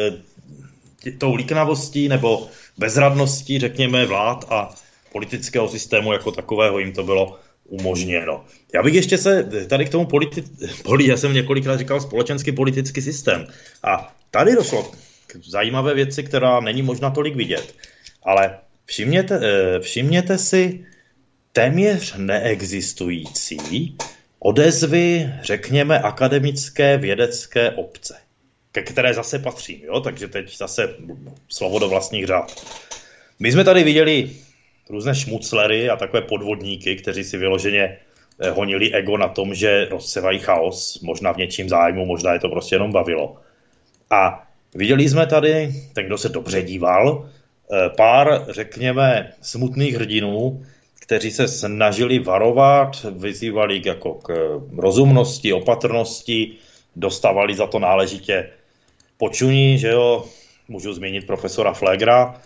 e, tou líknavostí nebo bezradností, řekněme, vlád a politického systému jako takového jim to bylo umožněno. Já bych ještě se tady k tomu politi- poli, já jsem několikrát říkal společenský politický systém. A tady došlo k zajímavé věci, která není možná tolik vidět. Ale všimněte, všimněte si téměř neexistující odezvy, řekněme, akademické vědecké obce, ke které zase patřím, jo? Takže teď zase slovo do vlastních řád. My jsme tady viděli různé šmuclery a takové podvodníky, kteří si vyloženě honili ego na tom, že rozsevají chaos, možná v něčím zájmu, možná je to prostě jenom bavilo. A viděli jsme tady, ten, kdo se dobře díval, pár, řekněme, smutných hrdinů, kteří se snažili varovat, vyzývali jako k rozumnosti, opatrnosti, dostávali za to náležitě počuní, že jo, můžu zmínit profesora Flegra,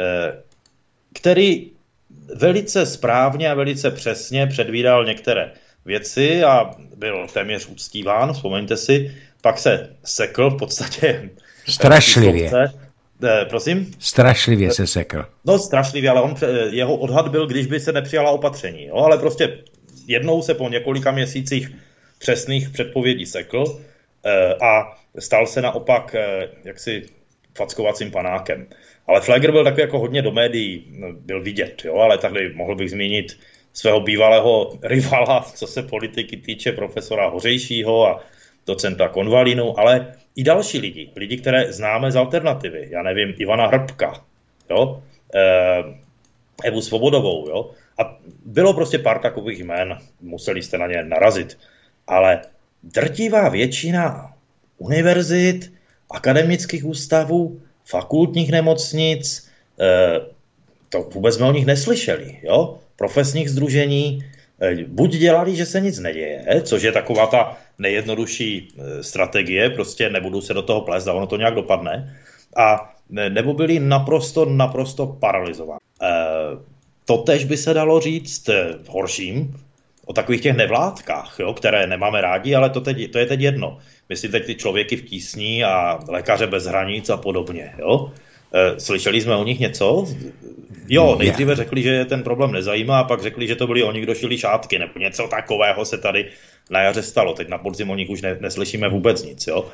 který velice správně a velice přesně předvídal některé věci a byl téměř uctíván, vzpomeňte si, pak se sekl v podstatě strašlivě. Eh, prosím? Strašlivě se sekl. No strašlivě, ale on, jeho odhad byl, když by se nepřijala opatření. Jo? Ale prostě jednou se po několika měsících přesných předpovědí sekl eh, a stal se naopak eh, jaksi fackovacím panákem. Ale Flegr byl takový jako hodně do médií, byl vidět, jo? Ale tady mohl bych zmínit svého bývalého rivala, co se politiky týče, profesora Hořejšího a docenta Konvalinu, ale i další lidi, lidi, které známe z alternativy. Já nevím, Ivana Hrbka, jo? E, Evu Svobodovou, jo? A bylo prostě pár takových jmén, museli jste na ně narazit. Ale drtivá většina univerzit, akademických ústavů, fakultních nemocnic, e, to vůbec jsme o nich neslyšeli, jo? Profesních sdružení, e, buď dělali, že se nic neděje, což je taková ta nejjednodušší strategie, prostě nebudu se do toho plést a ono to nějak dopadne, a nebo byli naprosto, naprosto paralizovaní. E, totež by se dalo říct v horším o takových těch nevládkách, jo, které nemáme rádi, ale to, teď, to je teď jedno. Myslím teď ty člověky v tísni a lékaře bez hranic a podobně. Jo. Slyšeli jsme o nich něco? Jo, nejdříve řekli, že ten problém nezajímá, a pak řekli, že to byli oni, kdo šili šátky, nebo něco takového se tady na jaře stalo. Teď na podzim o nich už ne, neslyšíme vůbec nic, jo.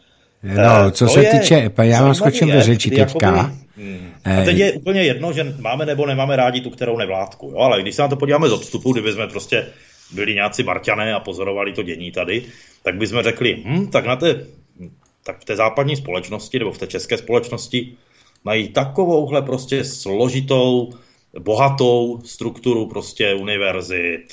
No, co se týče, já vám skočím do řeči teďka. Hmm. A teď je úplně jedno, že máme nebo nemáme rádi tu kterou nevládku, jo, ale když se na to podíváme z odstupu, kdyby jsme prostě byli nějací Marťané a pozorovali to dění tady, tak bychom řekli, hm, tak na té, tak v té západní společnosti nebo v té české společnosti mají takovouhle prostě složitou, bohatou strukturu prostě univerzit,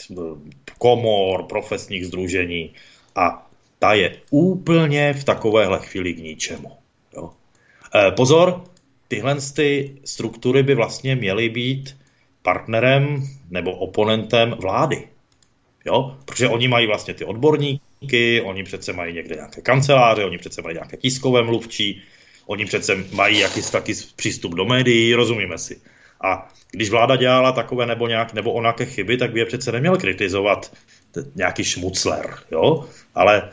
komor, profesních sdružení a ta je úplně v takovéhle chvíli k ničemu. Jo. E, pozor, tyhle ty struktury by vlastně měly být partnerem nebo oponentem vlády. Jo? Protože oni mají vlastně ty odborníky, oni přece mají někde nějaké kanceláře, oni přece mají nějaké tiskové mluvčí, oni přece mají jakýsi taky přístup do médií, rozumíme si. A když vláda dělala takové nebo, nějak, nebo onaké chyby, tak by je přece neměl kritizovat nějaký šmucler, jo? Ale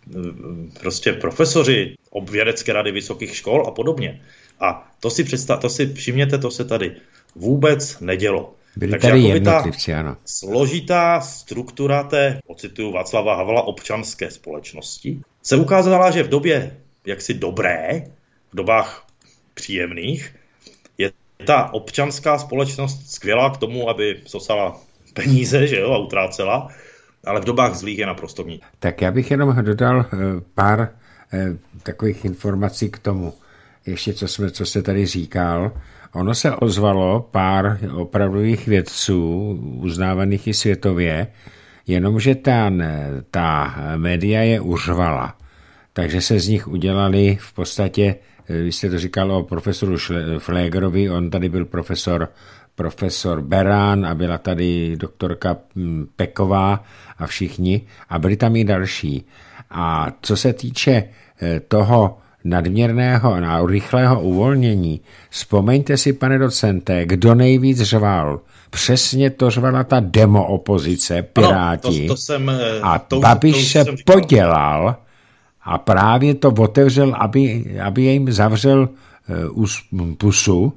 prostě profesoři vědecké rady vysokých škol a podobně. A to si představ, to si všimněte, to se tady vůbec nedělo. Byli Takže tady jednotlivci, ano. Složitá struktura té, ocituju Václava Havla, občanské společnosti se ukázala, že v době jaksi dobré, v dobách příjemných, je ta občanská společnost skvělá k tomu, aby sosala peníze, že jo, a utrácela, ale v dobách zlých je naprosto ní. Tak já bych jenom dodal pár eh, takových informací k tomu. Ještě co, jsme, co jste tady říkal. Ono se ozvalo pár opravdových vědců, uznávaných i světově, jenomže ta, ta média je uřvala. Takže se z nich udělali v podstatě, vy jste to říkal o profesoru Flégerovi, on tady byl profesor, profesor Beran a byla tady doktorka Peková a všichni a byli tam i další. A co se týče toho nadměrného a rychlého uvolnění, vzpomeňte si, pane docente, kdo nejvíc řval. Přesně to řvala ta demo opozice, Piráti. Ano, to, to jsem, a to, Babiš to se podělal a právě to otevřel, aby, aby jim zavřel uh, pusu.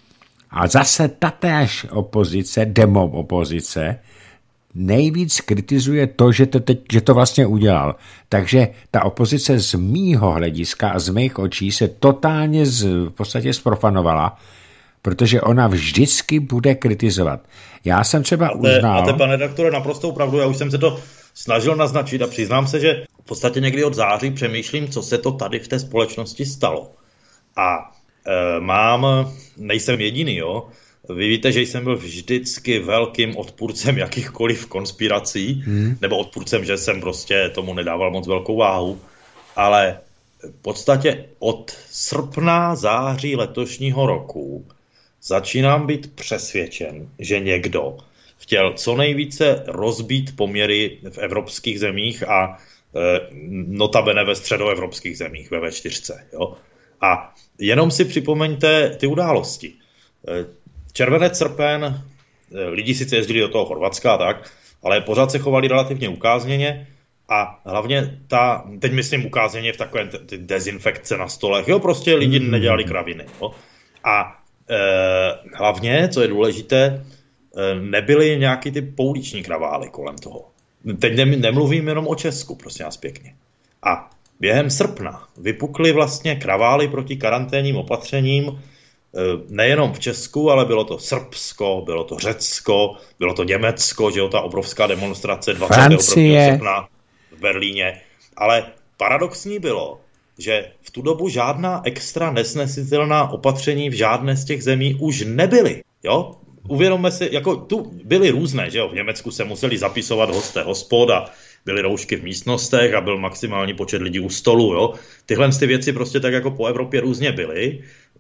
A zase tatéž opozice, demo opozice, nejvíc kritizuje to, že to, teď, že to vlastně udělal. Takže ta opozice z mýho hlediska a z mých očí se totálně z, v podstatě zprofanovala, protože ona vždycky bude kritizovat. Já jsem třeba máte, uznal... Máte, pane redaktore, naprostou pravdu, já už jsem se to snažil naznačit a přiznám se, že v podstatě někdy od září přemýšlím, co se to tady v té společnosti stalo. A e, mám, nejsem jediný, jo, vy víte, že jsem byl vždycky velkým odpůrcem jakýchkoliv konspirací, hmm. nebo odpůrcem, že jsem prostě tomu nedával moc velkou váhu, ale v podstatě od srpna, září letošního roku začínám být přesvědčen, že někdo chtěl co nejvíce rozbít poměry v evropských zemích a e, notabene ve středoevropských zemích, ve vé čtyři. Jo? A jenom si připomeňte ty události. E, Červenec, srpen, lidi sice jezdili do toho Chorvatska a tak, ale pořád se chovali relativně ukázněně a hlavně ta, teď myslím ukázněně v takové ty dezinfekce na stolech, jo, prostě lidi nedělali kraviny. Jo. A e, hlavně, co je důležité, e, nebyly nějaký ty pouliční kravály kolem toho. Teď ne, nemluvím jenom o Česku, prosím vás pěkně. A během srpna vypukly vlastně kravály proti karanténním opatřením nejenom v Česku, ale bylo to Srbsko, bylo to Řecko, bylo to Německo, že jo, ta obrovská demonstrace dvacátého prvního srpna v Berlíně. Ale paradoxní bylo, že v tu dobu žádná extra nesnesitelná opatření v žádné z těch zemí už nebyly. Jo? Uvědomme si, jako tu byly různé, že jo, v Německu se museli zapisovat hosté hospod a byly roušky v místnostech a byl maximální počet lidí u stolu, jo. Tyhle ty věci prostě tak jako po Evropě různě byly,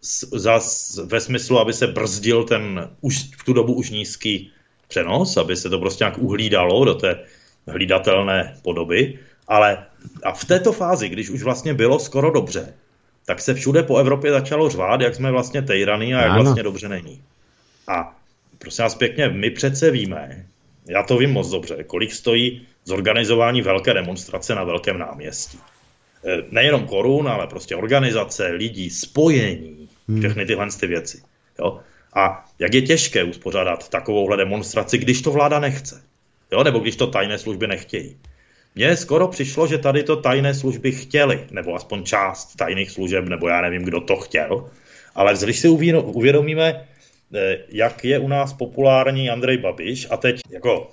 zas ve smyslu, aby se brzdil ten už v tu dobu už nízký přenos, aby se to prostě nějak uhlídalo do té hlídatelné podoby, ale a v této fázi, když už vlastně bylo skoro dobře, tak se všude po Evropě začalo řvát, jak jsme vlastně tejraný a jak ano. vlastně dobře není. A prosím vás pěkně, my přece víme, já to vím moc dobře, kolik stojí zorganizování velké demonstrace na velkém náměstí. Nejenom korun, ale prostě organizace, lidí, spojení, všechny tyhle ty věci. Jo? A jak je těžké uspořádat takovouhle demonstraci, když to vláda nechce. Jo? Nebo když to tajné služby nechtějí. Mně skoro přišlo, že tady to tajné služby chtěly, nebo aspoň část tajných služeb, nebo já nevím, kdo to chtěl. Ale když si uvědomíme, jak je u nás populární Andrej Babiš, a teď jako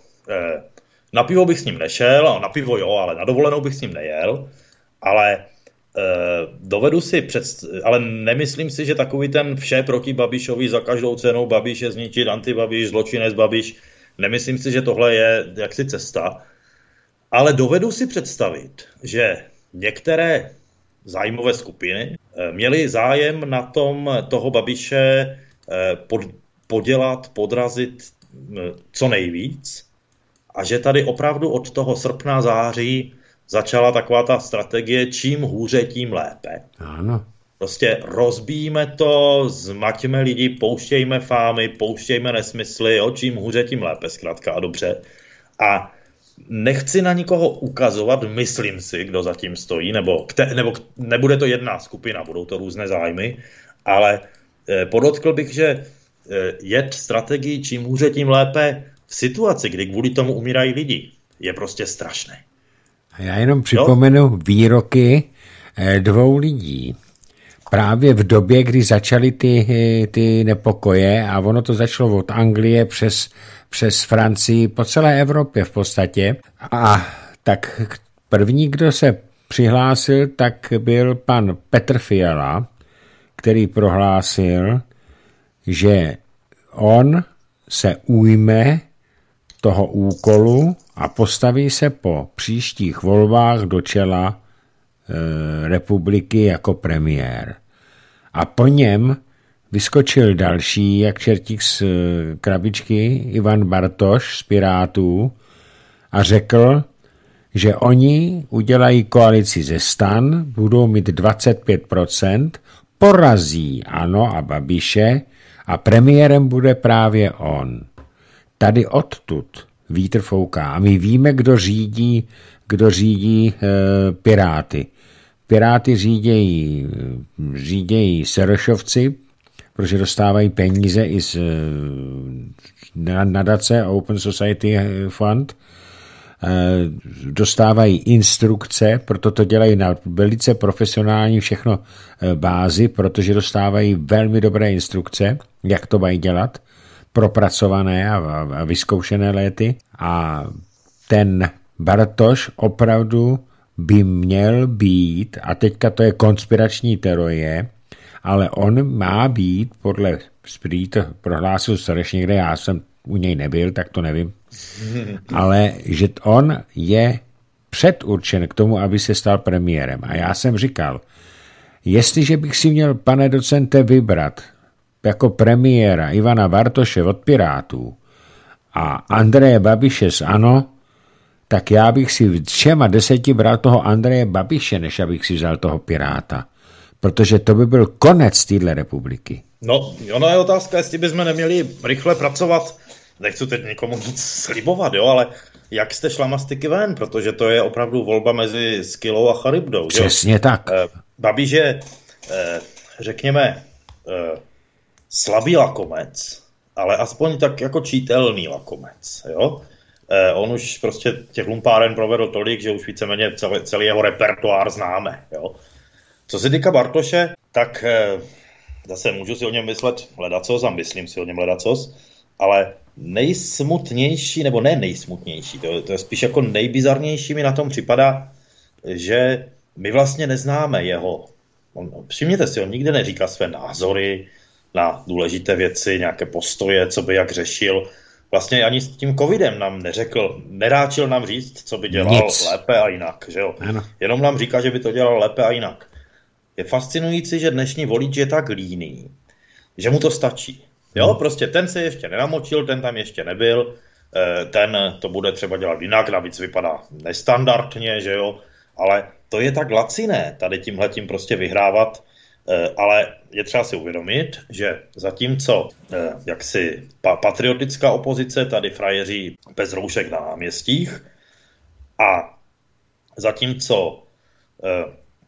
na pivo bych s ním nešel, na pivo jo, ale na dovolenou bych s ním nejel, ale dovedu si představit, ale nemyslím si, že takový ten vše proti Babišovi za každou cenu Babiš je zničit, antibabiš, zločinec Babiš, nemyslím si, že tohle je jaksi cesta, ale dovedu si představit, že některé zájmové skupiny měly zájem na tom toho Babiše pod, podělat, podrazit co nejvíc a že tady opravdu od toho srpna, září začala taková ta strategie, čím hůře, tím lépe. Ano. Prostě rozbíjíme to, zmaťme lidi, pouštějme fámy, pouštějme nesmysly, jo, čím hůře, tím lépe, zkrátka a dobře. A nechci na nikoho ukazovat, myslím si, kdo zatím stojí, nebo, kte, nebo nebude to jedna skupina, budou to různé zájmy, ale eh, podotkl bych, že eh, jet strategii čím hůře, tím lépe v situaci, kdy kvůli tomu umírají lidi, je prostě strašné. A já jenom připomenu jo? výroky eh, dvou lidí. Právě v době, kdy začaly ty, ty nepokoje a ono to začalo od Anglie přes přes Francii, po celé Evropě v podstatě. A tak první, kdo se přihlásil, tak byl pan Petr Fiala, který prohlásil, že on se ujme toho úkolu a postaví se po příštích volbách do čela e, republiky jako premiér. A po něm vyskočil další, jak čertík z krabičky, Ivan Bartoš z Pirátů a řekl, že oni udělají koalici ze STAN, budou mít dvacet pět procent, porazí ANO a Babiše a premiérem bude právě on. Tady odtud vítr fouká a my víme, kdo řídí, kdo řídí e, Piráty. Piráty řídějí, řídějí Serešovci, protože dostávají peníze i z nadace Open Society Fund, dostávají instrukce, proto to dělají na velice profesionální všechno bázi, protože dostávají velmi dobré instrukce, jak to mají dělat, propracované a vyzkoušené léty. A ten Bartoš opravdu by měl být, a teďka to je konspirační teorie, ale on má být, podle Sprý to prohlásil Soreš někde, já jsem u něj nebyl, tak to nevím, ale že on je předurčen k tomu, aby se stal premiérem. A já jsem říkal, jestliže bych si měl, pane docente, vybrat jako premiéra Ivana Bartoše od Pirátů a Andreje Babiše z ANO, tak já bych si všema deseti bral toho Andreje Babiše, než abych si vzal toho Piráta. Protože to by byl konec téhle republiky. No, ono je otázka, jestli bychom neměli rychle pracovat, nechci teď nikomu nic slibovat, jo, ale jak jste šlamastiky ven, protože to je opravdu volba mezi Skylou a Charybdou. Přesně jo? tak. Babiš je, řekněme, slabý lakomec, ale aspoň tak jako čítelný lakomec, jo. On už prostě těch lumpáren provedl tolik, že už víceméně celý, celý jeho repertoár známe, jo. Co se týká Bartoše, tak zase můžu si o něm myslet ledacos a myslím si o něm ledacos, ale nejsmutnější, nebo ne nejsmutnější, to, to je spíš jako nejbizarnější mi na tom připadá, že my vlastně neznáme jeho. On, všimněte si, on nikdy neříká své názory na důležité věci, nějaké postoje, co by jak řešil. Vlastně ani s tím covidem nám neřekl, neráčil nám říct, co by dělal Nic. lépe a jinak. Že jo? Jenom nám říká, že by to dělal lépe a jinak. Je fascinující, že dnešní volič je tak líný, že mu to stačí. Jo, hmm. prostě ten se ještě nenamočil, ten tam ještě nebyl, ten to bude třeba dělat jinak, navíc vypadá nestandardně, že jo, ale to je tak laciné tady tímhletím prostě vyhrávat, ale je třeba si uvědomit, že zatímco jaksi patriotická opozice tady frajeří bez roušek na náměstích a zatímco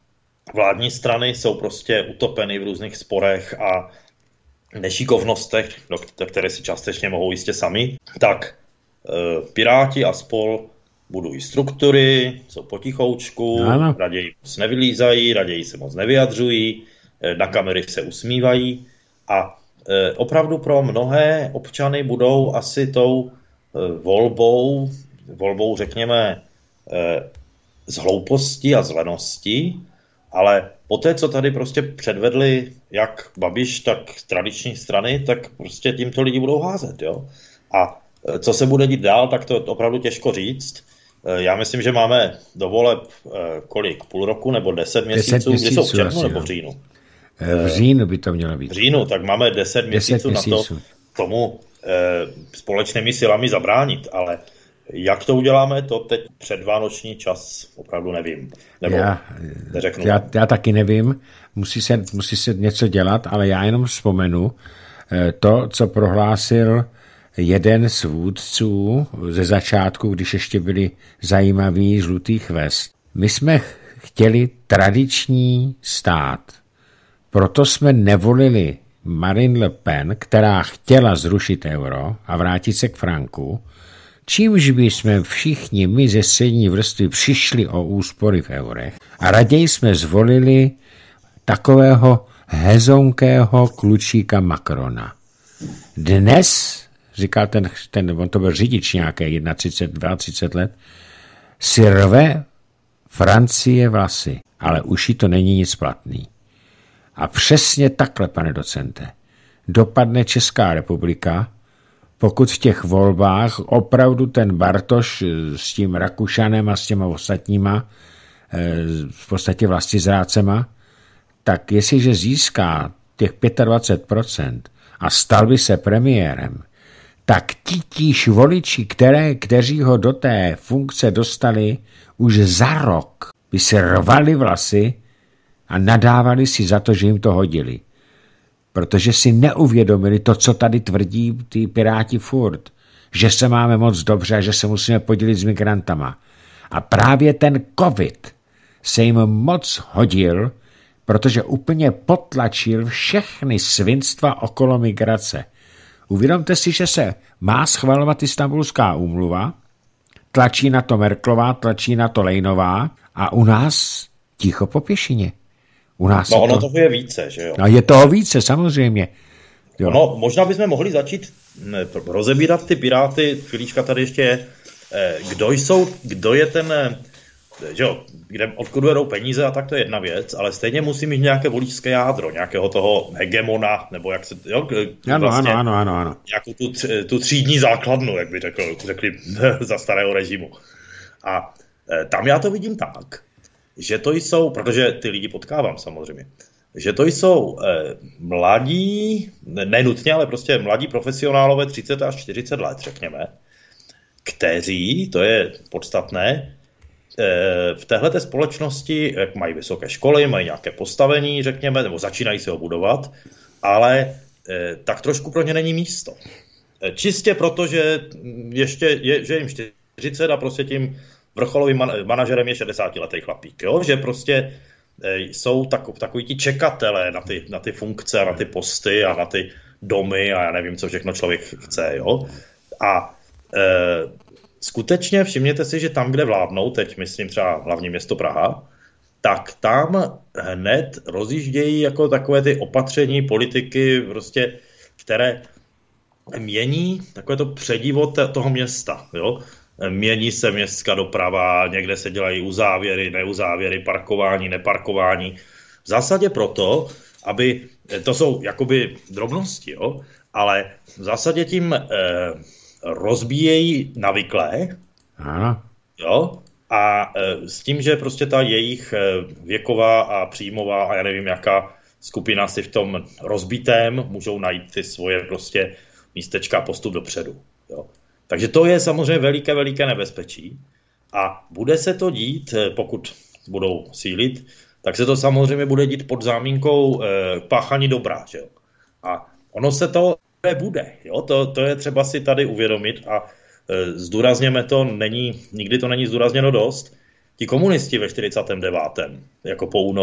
vládní strany jsou prostě utopeny v různých sporech a nešikovnostech, do které si částečně mohou jistě sami, tak e, Piráti a spol budují struktury, jsou potichoučku, ano. raději moc nevylízají, raději se moc nevyjadřují, e, na kamery se usmívají a e, opravdu pro mnohé občany budou asi tou e, volbou, volbou řekněme e, z hlouposti a z lenosti, ale poté, co tady prostě předvedli jak Babiš, tak tradiční strany, tak prostě tímto lidi budou házet. Jo? A co se bude dít dál, tak to je opravdu těžko říct. Já myslím, že máme do voleb kolik? Půl roku nebo deset měsíců? Kdy jsou v červnu nebo v říjnu? V říjnu by to mělo být. V říjnu, tak máme deset měsíců, deset měsíců na to tomu společnými silami zabránit, ale jak to uděláme, to teď předvánoční čas opravdu nevím. Nebo já, neřeknu. Já, já taky nevím, musí se, musí se něco dělat, ale já jenom vzpomenu to, co prohlásil jeden z vůdců ze začátku, když ještě byli zajímaví žlutých vest. My jsme chtěli tradiční stát, proto jsme nevolili Marine Le Pen, která chtěla zrušit euro a vrátit se k franku, čímž by jsme všichni, my ze střední vrstvy, přišli o úspory v eurech a raději jsme zvolili takového hezonkého klučíka Macrona. Dnes, říkal ten, ten on to byl řidič nějaké třicet jedna, třicet dva let, si rve Francie vlasy, ale už jí to není nic platný. A přesně takhle, pane docente, dopadne Česká republika, pokud v těch volbách opravdu ten Bartoš s tím Rakušanem a s těma ostatníma, v podstatě vlastizrácema, tak jestliže získá těch dvacet pět procent a stal by se premiérem, tak titíž voliči, které, kteří ho do té funkce dostali už za rok, by se rvali vlasy a nadávali si za to, že jim to hodili. Protože si neuvědomili to, co tady tvrdí ty Piráti furt, že se máme moc dobře a že se musíme podělit s migrantama. A právě ten covid se jim moc hodil, protože úplně potlačil všechny svinstva okolo migrace. Uvědomte si, že se má schvalovat Istanbulská úmluva, tlačí na to Merklová, tlačí na to Lejnová a u nás ticho po pěšině. U nás no ono to... toho je více, že jo? No je toho více, samozřejmě. Jo. No, možná bychom mohli začít ne, rozebírat ty Piráty, chvílička tady ještě je, kdo jsou, kdo je ten, že jo, kde, odkud jedou peníze a tak to je jedna věc, ale stejně musí mít nějaké voličské jádro, nějakého toho hegemona, nebo jak se, jo, ano, vlastně, ano, ano, ano. nějakou tu, tu třídní základnu, jak by řekl, řekli za starého režimu. A tam já to vidím tak, že to jsou, protože ty lidi potkávám samozřejmě, že to jsou eh, mladí, nenutně, ale prostě mladí profesionálové třicet až čtyřicet let, řekněme, kteří, to je podstatné, eh, v téhleté společnosti jak mají vysoké školy, mají nějaké postavení, řekněme, nebo začínají se ho budovat, ale eh, tak trošku pro ně není místo. Eh, čistě proto, že ještě je, že jim čtyřicet a prostě tím vrcholovým man- manažerem je šedesátiletý chlapík, jo? Že prostě e, jsou tak, takový ti čekatelé na ty, na ty funkce a na ty posty a na ty domy a já nevím, co všechno člověk chce, jo? A e, skutečně všimněte si, že tam, kde vládnou, teď myslím třeba hlavní město Praha, tak tam hned rozjíždějí jako takové ty opatření, politiky, prostě, které mění takové to předivo toho města, jo? Mění se městská doprava, někde se dělají uzávěry, neuzávěry, parkování, neparkování. V zásadě proto, aby, to jsou jakoby drobnosti, jo, ale v zásadě tím eh, rozbíjejí navyklé, Aha. jo, a eh, s tím, že prostě ta jejich eh, věková a příjmová a já nevím jaká skupina si v tom rozbitém můžou najít ty svoje prostě místečka a postup dopředu, jo. Takže to je samozřejmě veliké, veliké nebezpečí a bude se to dít, pokud budou sílit, tak se to samozřejmě bude dít pod zámínkou e, páchání dobra, že jo. A ono se to bude, jo, to, to je třeba si tady uvědomit a e, zdůrazněme to, není, nikdy to není zdůrazněno dost. Ti komunisti ve čtyřicátém devátém jako po únoru,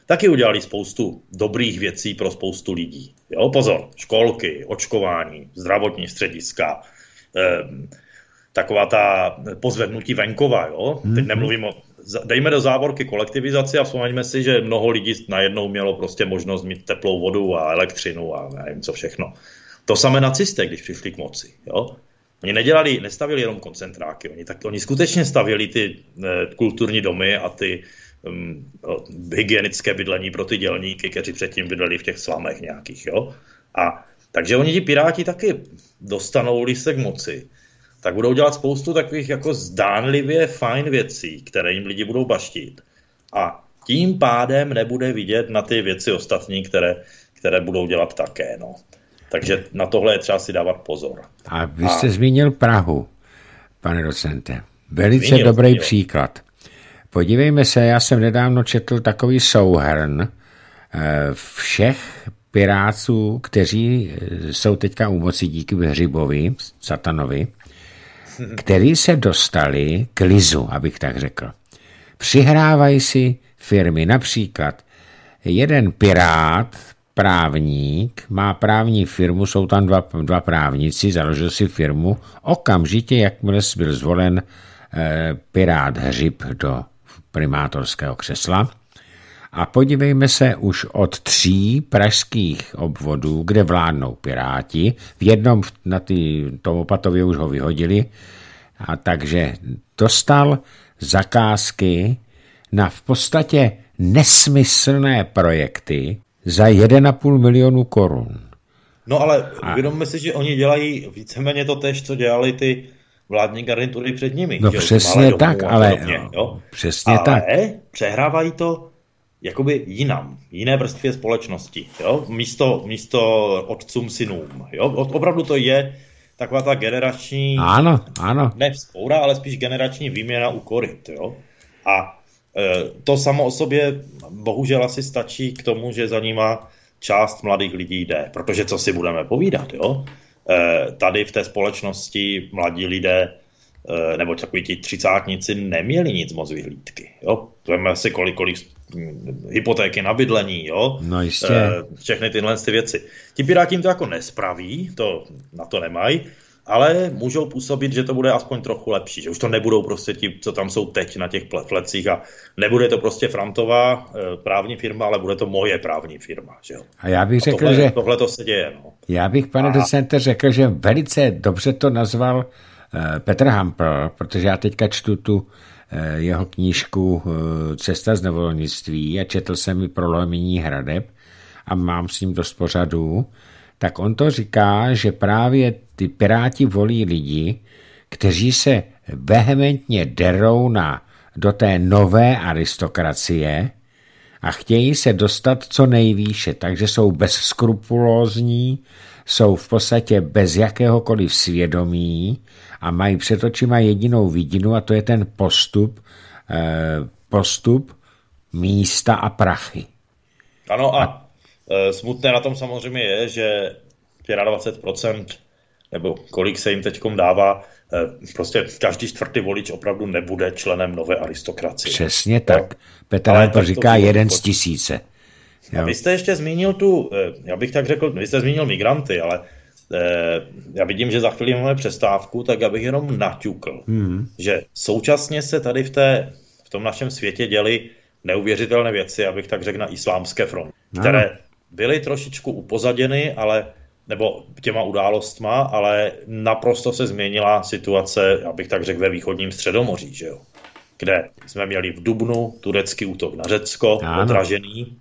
taky udělali spoustu dobrých věcí pro spoustu lidí. Jo, pozor, školky, očkování, zdravotní střediska, eh, taková ta pozvednutí venkova, jo. Teď nemluvím o, dejme do závorky kolektivizaci a vzpomeňme si, že mnoho lidí najednou mělo prostě možnost mít teplou vodu a elektřinu a nevím co všechno. To samé nacisté, když přišli k moci, jo. Oni nedělali, nestavili jenom koncentráky, oni, tak, oni skutečně stavěli ty eh, kulturní domy a ty um, hygienické bydlení pro ty dělníky, kteří předtím bydleli v těch slamech nějakých, jo. A takže oni ti piráti taky dostanou-li se k moci, tak budou dělat spoustu takových jako zdánlivě fajn věcí, které jim lidi budou baštit. A tím pádem nebude vidět na ty věci ostatní, které, které budou dělat také, no. Takže na tohle je třeba si dávat pozor. A vy jste a... zmínil Prahu, pane docente. Velice zmínil, dobrý zmínil. příklad. Podívejme se, já jsem nedávno četl takový souhrn všech pirátů, kteří jsou teďka u moci díky Hřibovi, satanovi, kteří se dostali k lizu, abych tak řekl. Přihrávají si firmy. Například jeden pirát, právník, má právní firmu, jsou tam dva, dva právníci, založil si firmu, okamžitě, jakmile byl zvolen eh, pirát Hřib do primátorského křesla. A podívejme se už od tří pražských obvodů, kde vládnou piráti. V jednom na ty, tom Opatově už ho vyhodili. A takže dostal zakázky na v podstatě nesmyslné projekty za jeden a půl milionu korun. No ale uvědomme si, že oni dělají víceméně to též, co dělali ty vládní garnitury před nimi. No přesně tak, ale podobně, jo? přesně ale tak. přehrávají to jakoby jinam, jiné vrstvě společnosti, jo? Místo, místo otcům synům, jo? Opravdu to je taková ta generační, ano, ano. ne vzpoura, ale spíš generační výměna u koryt, jo? A e, to samo o sobě bohužel asi stačí k tomu, že za nima část mladých lidí jde, protože co si budeme povídat, jo? E, tady v té společnosti mladí lidé e, nebo takový ti třicátníci neměli nic moc vyhlídky, jo? Veme si kolik, kolik hypotéky na bydlení, jo? No jistě. E, všechny tyhle ty věci. Ti piráti jim to jako nespraví, to na to nemají, ale můžou působit, že to bude aspoň trochu lepší, že už to nebudou prostě ti, co tam jsou teď na těch flecích a nebude to prostě Frantová e, právní firma, ale bude to moje právní firma, že jo? A já bych a řekl, tohle, že... Tohle to se děje, no. Já bych, pane a... docente, řekl, že velice dobře to nazval uh, Petr Hampl, protože já teďka čtu tu uh, jeho knížku uh, Cesta z nevolnictví a četl jsem i Prolomení hradeb a mám s ním dost pořadů, tak on to říká, že právě ty piráti volí lidi, kteří se vehementně derou na, do té nové aristokracie a chtějí se dostat co nejvýše, takže jsou bezskrupulózní, jsou v podstatě bez jakéhokoliv svědomí a mají před očima jedinou vidinu a to je ten postup, eh, postup místa a prachy. Ano a, a smutné na tom samozřejmě je, že dvacet pět procent nebo kolik se jim teďkom dává, prostě každý čtvrtý volič opravdu nebude členem nové aristokracie. Přesně tak. Petr Hampl říká jeden z tisíce. A vy jste ještě zmínil tu, já bych tak řekl, vy jste zmínil migranty, ale eh, já vidím, že za chvíli máme přestávku, tak abych jenom naťukl, hmm. že současně se tady v, té, v tom našem světě děly neuvěřitelné věci, abych tak řekl, na islámské frontě, no. které byly trošičku upozaděny, ale nebo těma událostma, ale naprosto se změnila situace, abych tak řekl, ve východním Středomoří, že jo? Kde jsme měli v dubnu turecký útok na Řecko, odražený,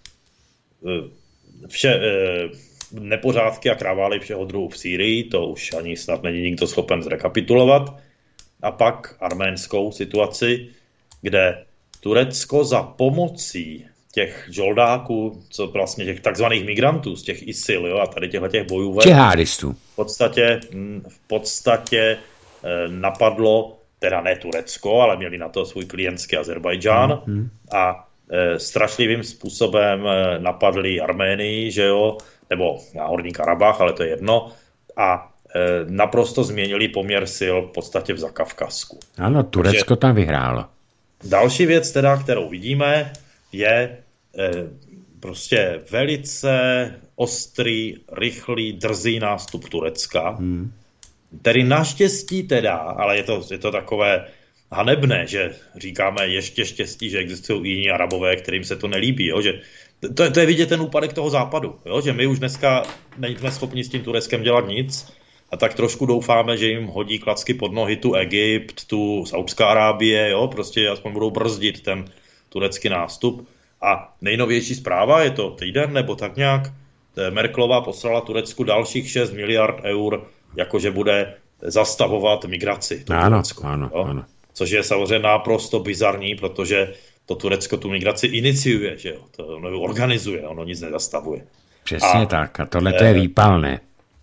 vše, nepořádky a kravály všeho druhu v Sýrii, to už ani snad není nikdo schopen zrekapitulovat, a pak arménskou situaci, kde Turecko za pomocí těch žoldáků, co vlastně těch takzvaných migrantů z těch ISIL, jo, a tady těchto těch bojůvek, džihadistů. V podstatě, v podstatě napadlo, teda ne Turecko, ale měli na to svůj klientský Azerbajdžán mm-hmm. a e, strašlivým způsobem napadli Arménii, že jo, nebo Náhorní Karabach, ale to je jedno, a e, naprosto změnili poměr sil v podstatě v Zakavkazsku. Ano, Turecko Takže, tam vyhrálo. Další věc teda, kterou vidíme, je prostě velice ostrý, rychlý, drzý nástup Turecka, hmm. který naštěstí teda, ale je to, je to takové hanebné, že říkáme ještě štěstí, že existují i jiní Arabové, kterým se to nelíbí, jo? Že to, to je vidět ten úpadek toho západu, jo? Že my už dneska nejsme schopni s tím Tureckem dělat nic a tak trošku doufáme, že jim hodí klacky pod nohy tu Egypt, tu Saudská Arábie, jo? Prostě aspoň budou brzdit ten turecký nástup. A nejnovější zpráva, je to týden nebo tak nějak, Merkelová poslala Turecku dalších šest miliard eur, jakože bude zastavovat migraci. Ano, Turecku, ano, ano. Což je samozřejmě naprosto bizarní, protože to Turecko tu migraci iniciuje, že jo? To ono organizuje, ono nic nezastavuje. Přesně a, tak, a tohle to je výpalné.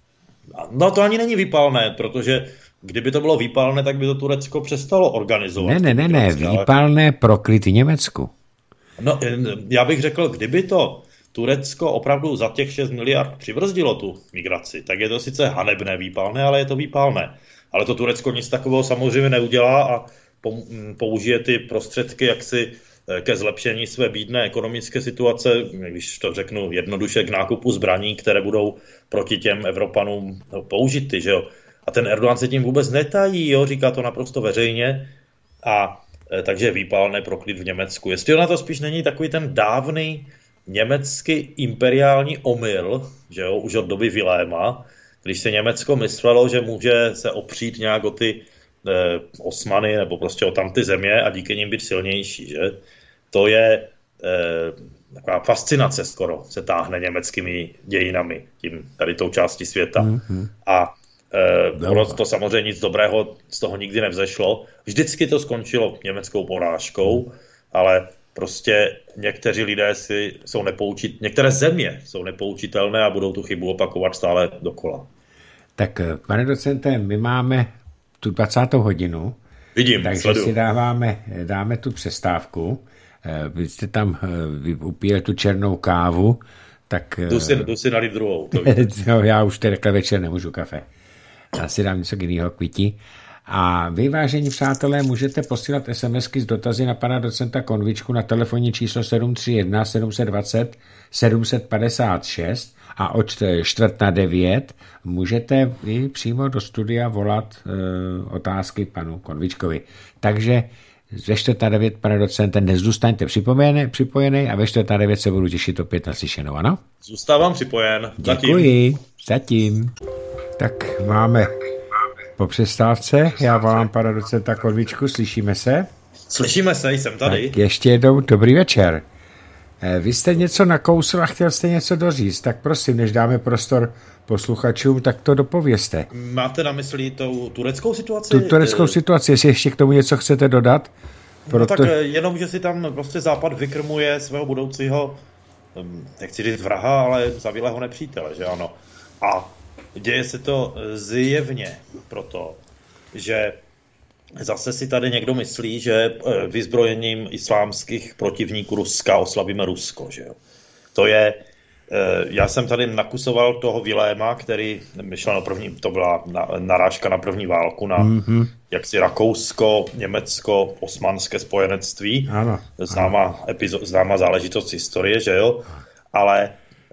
No to ani není výpalné, protože kdyby to bylo výpalné, tak by to Turecko přestalo organizovat. Ne, ne, ne, ne, výpalné pro klid Německu. No, já bych řekl, kdyby to Turecko opravdu za těch šest miliard přibrzdilo tu migraci, tak je to sice hanebné výpalné, ale je to výpalné. Ale to Turecko nic takového samozřejmě neudělá a použije ty prostředky jaksi ke zlepšení své bídné ekonomické situace, když to řeknu jednoduše, k nákupu zbraní, které budou proti těm Evropanům použity, že jo. A ten Erdogan se tím vůbec netají, jo, říká to naprosto veřejně a takže výpalné pro klid v Německu. Jestli ona to spíš není takový ten dávný německý imperiální omyl, že jo, už od doby Viléma, když se Německo myslelo, že může se opřít nějak o ty eh, Osmany nebo prostě o tam ty země a díky nim být silnější, že? To je eh, taková fascinace skoro, se táhne německými dějinami, tím tady tou částí světa. Mm-hmm. A eh, ono to samozřejmě nic dobrého z toho nikdy nevzešlo. Vždycky to skončilo německou porážkou, ale prostě někteří lidé si jsou nepoučit, některé země jsou nepoučitelné a budou tu chybu opakovat stále dokola. Tak, pane docente, my máme tu dvacátou hodinu. Vidím, takže sleduju. Si dáváme, dáme tu přestávku. Vy jste tam upíjeli tu černou kávu, tak... Jdu si, jdu si nalít druhou. To no, já už takhle večer nemůžu kafe. Já si dám něco jiného kvití. A vy, vážení přátelé, můžete posílat SMSky s dotazy na pana docenta Konvičku na telefonní číslo sedm tři jedna sedm dva nula sedm pět šest a od čtvrt na devět můžete vy přímo do studia volat e, otázky panu Konvičkovi. Takže ve čtvrt na devět, pane docente, nezůstaňte připojený, připojený a ve čtvrt na devět se budu těšit opět na slyšenou, ano? Zůstávám připojen. Děkuji. Zatím. Zatím. Tak máme po přestávce. Já volám pana docenta Konvičku, slyšíme se? Slyšíme se, jsem tady. Tak ještě jednou dobrý večer. Vy jste něco nakousl a chtěl jste něco doříct, tak prosím, než dáme prostor posluchačům, tak to dopovězte. Máte na mysli tou tureckou situaci? Tu tureckou situaci, jestli ještě k tomu něco chcete dodat? Proto... No tak jenom, že si tam prostě Západ vykrmuje svého budoucího, nechci říct vraha, ale zavilého nepřítele, že ano. A děje se to zjevně proto, že zase si tady někdo myslí, že vyzbrojením islámských protivníků Ruska oslabíme Rusko, že jo. To je, já jsem tady nakusoval toho Viléma, který myšlel na první, to byla narážka na první válku, na mm-hmm. jaksi Rakousko, Německo, osmanské spojenectví, ano, známá, ano. Epizo- známá záležitost historie, že jo, ale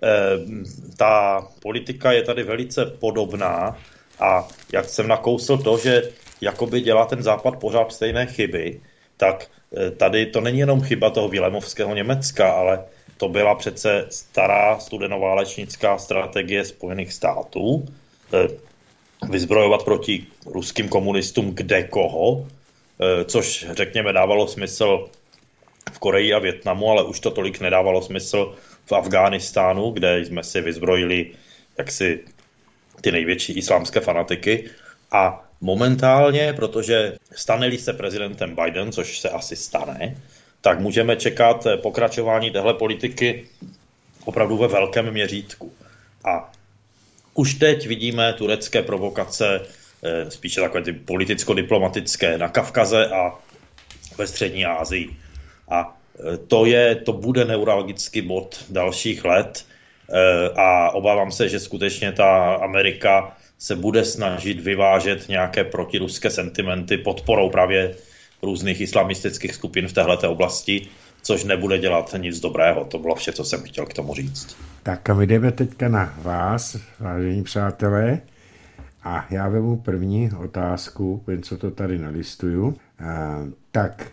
ta politika je tady velice podobná a jak jsem nakousl to, že jakoby dělá ten Západ pořád stejné chyby, tak tady to není jenom chyba toho vilémovského Německa, ale to byla přece stará studenoválečnická strategie Spojených států, vyzbrojovat proti ruským komunistům kde koho, což řekněme dávalo smysl v Koreji a Vietnamu, ale už to tolik nedávalo smysl v Afghánistánu, kde jsme si vyzbrojili jaksi ty největší islámské fanatiky. A momentálně, protože stane-li se prezidentem Biden, což se asi stane, tak můžeme čekat pokračování téhle politiky opravdu ve velkém měřítku. A už teď vidíme turecké provokace, spíše takové ty politicko-diplomatické na Kavkaze a ve střední Asii. A to, je, to bude neuralgický bod dalších let a obávám se, že skutečně ta Amerika se bude snažit vyvážet nějaké protiruské sentimenty podporou právě různých islamistických skupin v téhleté oblasti. což nebude dělat nic dobrého. To bylo vše, co jsem chtěl k tomu říct. Tak a my jdeme teďka na vás, vážení přátelé. A já vemu první otázku, jen co to tady nalistuju. Uh, tak,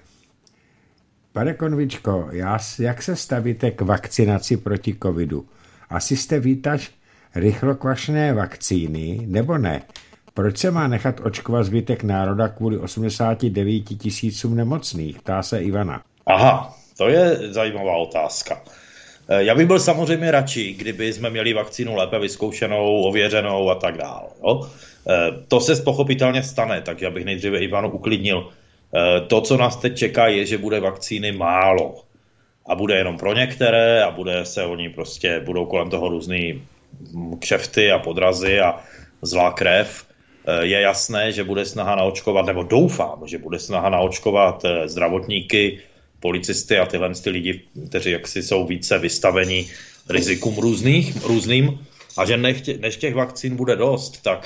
pane Konvičko, já, jak se stavíte k vakcinaci proti covidu? Asi jste vítač rychlokvašné vakcíny, nebo ne? Proč se má nechat očkovat zbytek národa kvůli osmdesáti devíti tisícům nemocných? Ptá se Ivana. Aha, to je zajímavá otázka. Já bych byl samozřejmě radši, kdyby jsme měli vakcínu lépe vyzkoušenou, ověřenou a tak dále. Jo? To se pochopitelně stane, takže abych nejdříve Ivanu uklidnil. To, co nás teď čeká, je, že bude vakcíny málo. A bude jenom pro některé a bude se oni prostě, budou kolem toho různý kšefty a podrazy a zlá krev. Je jasné, že bude snaha naočkovat, nebo doufám, že bude snaha naočkovat zdravotníky, policisty a tyhle ty lidi, kteří jaksi jsou více vystaveni rizikům různých, různým a že než těch vakcín bude dost, tak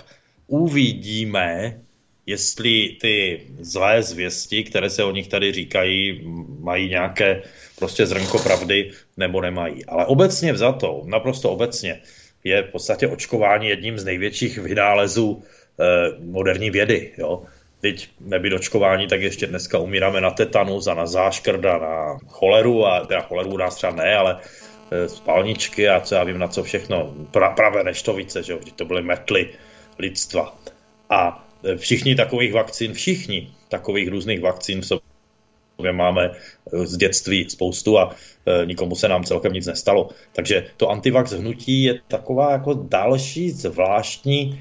uvidíme, jestli ty zlé zvěsti, které se o nich tady říkají, mají nějaké prostě zrnko pravdy nebo nemají. Ale obecně vzato, naprosto obecně, je v podstatě očkování jedním z největších vynálezů eh, moderní vědy. Jo? Teď nebyt očkování, tak ještě dneska umíráme na tetanus a na záškrt a na choleru, a teda choleru u nás třeba ne, ale eh, spalničky a co já vím na co všechno, pra, pravé neštovice, že jo? To byly metly lidstva. A všichni takových vakcín, všichni takových různých vakcín v sobě máme z dětství spoustu a e, nikomu se nám celkem nic nestalo. Takže to antivax hnutí je taková jako další zvláštní e,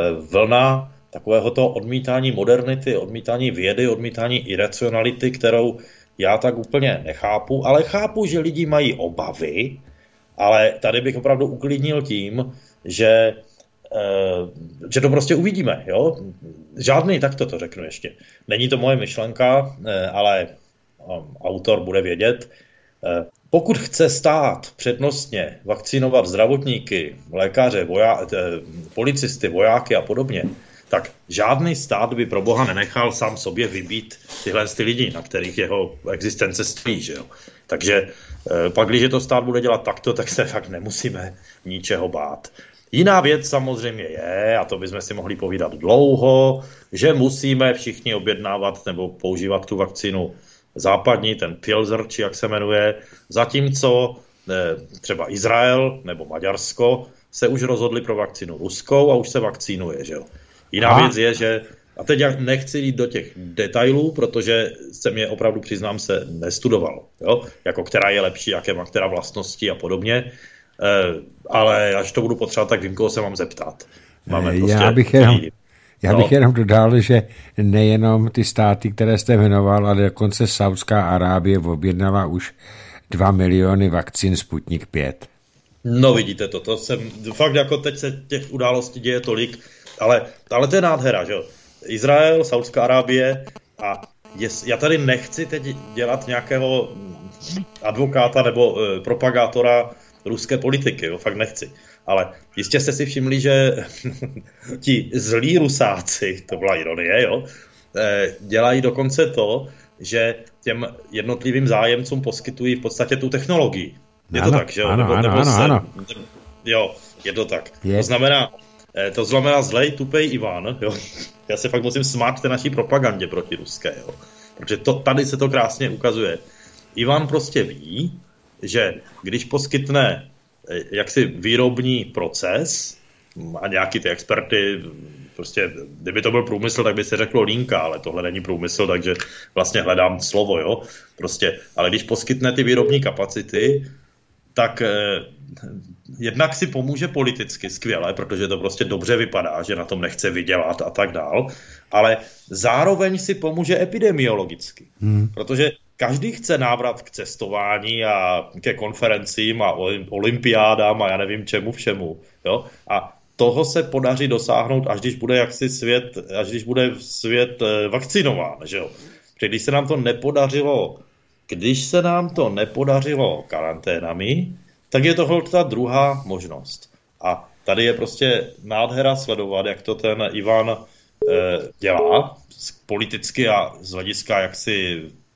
vlna takového toho odmítání modernity, odmítání vědy, odmítání iracionality, kterou já tak úplně nechápu, ale chápu, že lidi mají obavy, ale tady bych opravdu uklidnil tím, že že to prostě uvidíme, jo? Žádný, tak to to řeknu ještě. Není to moje myšlenka, ale autor bude vědět. Pokud chce stát přednostně vakcinovat zdravotníky, lékaře, voja, policisty, vojáky a podobně, tak žádný stát by pro boha nenechal sám sobě vybít tyhle ty lidi, na kterých jeho existence stojí, že jo? Takže pak, když to stát bude dělat takto, tak se fakt nemusíme ničeho bát. Jiná věc samozřejmě je, a to bychom si mohli povídat dlouho, že musíme všichni objednávat nebo používat tu vakcínu západní, ten Pfizer, či jak se jmenuje, zatímco třeba Izrael nebo Maďarsko se už rozhodli pro vakcínu ruskou a už se vakcínuje. Že jo? Jiná Aha. věc je, že, a teď já nechci jít do těch detailů, protože jsem je opravdu, přiznám se, nestudoval, jo? Jako která je lepší, jaké má která vlastnosti a podobně. Uh, ale až to budu potřebovat, tak vím, koho se mám zeptat. Máme prostě já bych jenom, já bych no. jenom dodal, že nejenom ty státy, které jste jmenoval, ale dokonce Saudská Arábie objednala už dva miliony vakcín Sputnik pět. No vidíte to, to jsem, fakt jako teď se těch událostí děje tolik, ale, ale to je nádhera, že jo. Izrael, Saudská Arábie a jest, já tady nechci teď dělat nějakého advokáta nebo e, propagátora ruské politiky, jo, fakt nechci. Ale jistě jste si všimli, že ti zlí Rusáci, to byla ironie, jo, dělají dokonce to, že těm jednotlivým zájemcům poskytují v podstatě tu technologii. Je ano, to tak, že jo? Ano, nebo, ano, nebo ano, se, ano. Jo, je to tak. Je. To znamená, to znamená zlej, tupej Ivan, jo. Já se fakt musím smát té naší propagandě proti ruské, jo. Protože to, tady se to krásně ukazuje. Ivan prostě ví, že když poskytne jaksi výrobní proces a nějaký ty experty, prostě kdyby to byl průmysl, tak by se řeklo linka, ale tohle není průmysl, takže vlastně hledám slovo, jo, prostě, ale když poskytne ty výrobní kapacity, tak eh, jednak si pomůže politicky skvěle, protože to prostě dobře vypadá, že na tom nechce vydělat a tak dál, ale zároveň si pomůže epidemiologicky, hmm. protože každý chce návrat k cestování a ke konferencím a olympiádám a já nevím čemu všemu. Jo? A toho se podaří dosáhnout, až když bude jaksi svět, až když bude svět vakcinován. Že jo? Protože když se nám to nepodařilo, když se nám to nepodařilo karanténami, tak je to ta druhá možnost. A tady je prostě nádhera sledovat, jak to ten Ivan eh, dělá politicky a z hlediska jaksi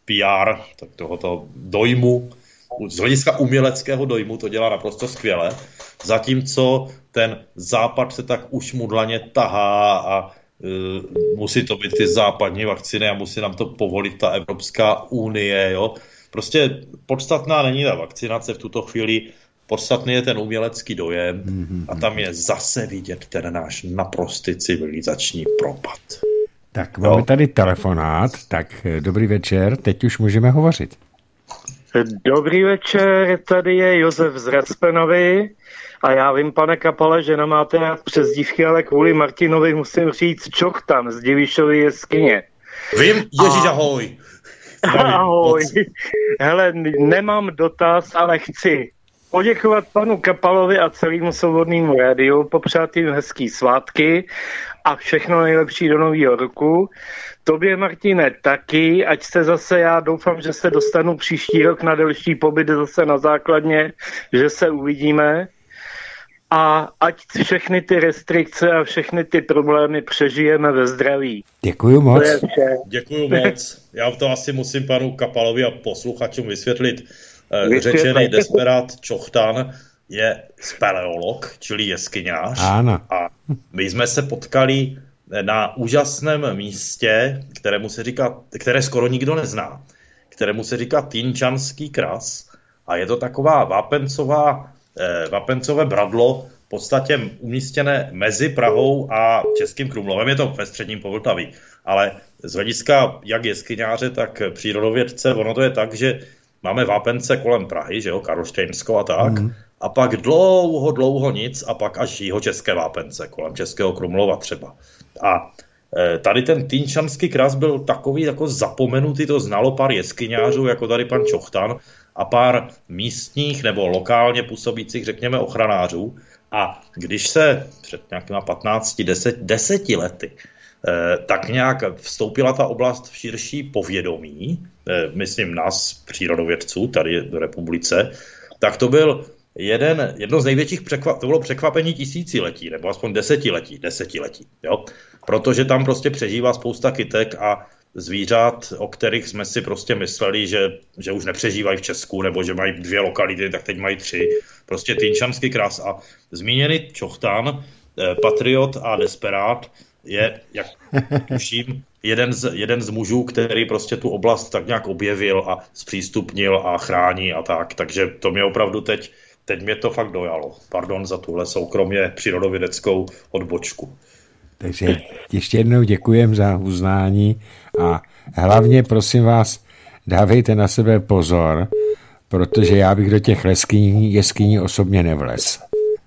P R, tak tohoto dojmu, z hlediska uměleckého dojmu to dělá naprosto skvěle, zatímco ten západ se tak ušmudlaně tahá a uh, musí to být ty západní vakcíny a musí nám to povolit ta Evropská unie, jo. Prostě podstatná není ta vakcinace v tuto chvíli, podstatný je ten umělecký dojem a tam je zase vidět ten náš naprostý civilizační propad. Tak máme tady telefonát, tak dobrý večer, teď už můžeme hovořit. Dobrý večer, tady je Josef z Racpenovi a já vím, pane Kapale, že nemáte rád přezdívky, ale kvůli Martinovi musím říct Čochtan z Divišovy jeskyně. Vím, Ježíš, a... ahoj. Ahoj. Hele, nemám dotaz, ale chci poděkovat panu Kapalovi a celému Svobodnému rádiu, popřát jim hezký svátky a všechno nejlepší do nového roku. Tobě, Martine, taky, ať se zase, já doufám, že se dostanu příští rok na delší pobyt zase na základně, že se uvidíme. A ať všechny ty restrikce a všechny ty problémy přežijeme ve zdraví. Děkuju moc. Děkuju moc. Já to asi musím panu Kapalovi a posluchačům vysvětlit. Řečený desperát Čochtan je speleolog, čili jeskyňář. Ano. A my jsme se potkali na úžasném místě, kterému se říká, které skoro nikdo nezná, kterému se říká Týnčanský kras. A je to taková vápencová, eh, vápencové bradlo, v podstatě umístěné mezi Prahou a Českým Krumlovem. Je to ve středním Povltaví. Ale z hlediska jak jeskyňáře, tak přírodovědce, ono to je tak, že máme vápence kolem Prahy, že jo, Karlštejnsko a tak, mm. a pak dlouho, dlouho nic a pak až jihočeské vápence, kolem Českého Krumlova třeba. A e, tady ten Týnčanský kras byl takový jako zapomenutý, to znalo pár jeskyňářů, jako tady pan Čochtan, a pár místních nebo lokálně působících, řekněme, ochranářů. A když se před nějakýma patnácti, deseti lety Eh, tak nějak vstoupila ta oblast v širší povědomí, eh, myslím nás, přírodovědců, tady v republice, tak to byl jeden, jedno z největších překvapení, to bylo překvapení tisíciletí, nebo aspoň desetiletí, desetiletí, jo? Protože tam prostě přežívá spousta kytek a zvířat, o kterých jsme si prostě mysleli, že, že už nepřežívají v Česku, nebo že mají dvě lokality, tak teď mají tři. Prostě Týnčanský kras a zmíněný Čochtan, eh, patriot a desperát, je, jak tuším, jeden z, jeden z mužů, který prostě tu oblast tak nějak objevil a zpřístupnil a chrání a tak. Takže to mě opravdu teď, teď mě to fakt dojalo. Pardon za tuhle soukromě přírodovědeckou odbočku. Takže ještě jednou děkujem za uznání a hlavně prosím vás, dávejte na sebe pozor, protože já bych do těch leskyní, jeskyní osobně nevlez.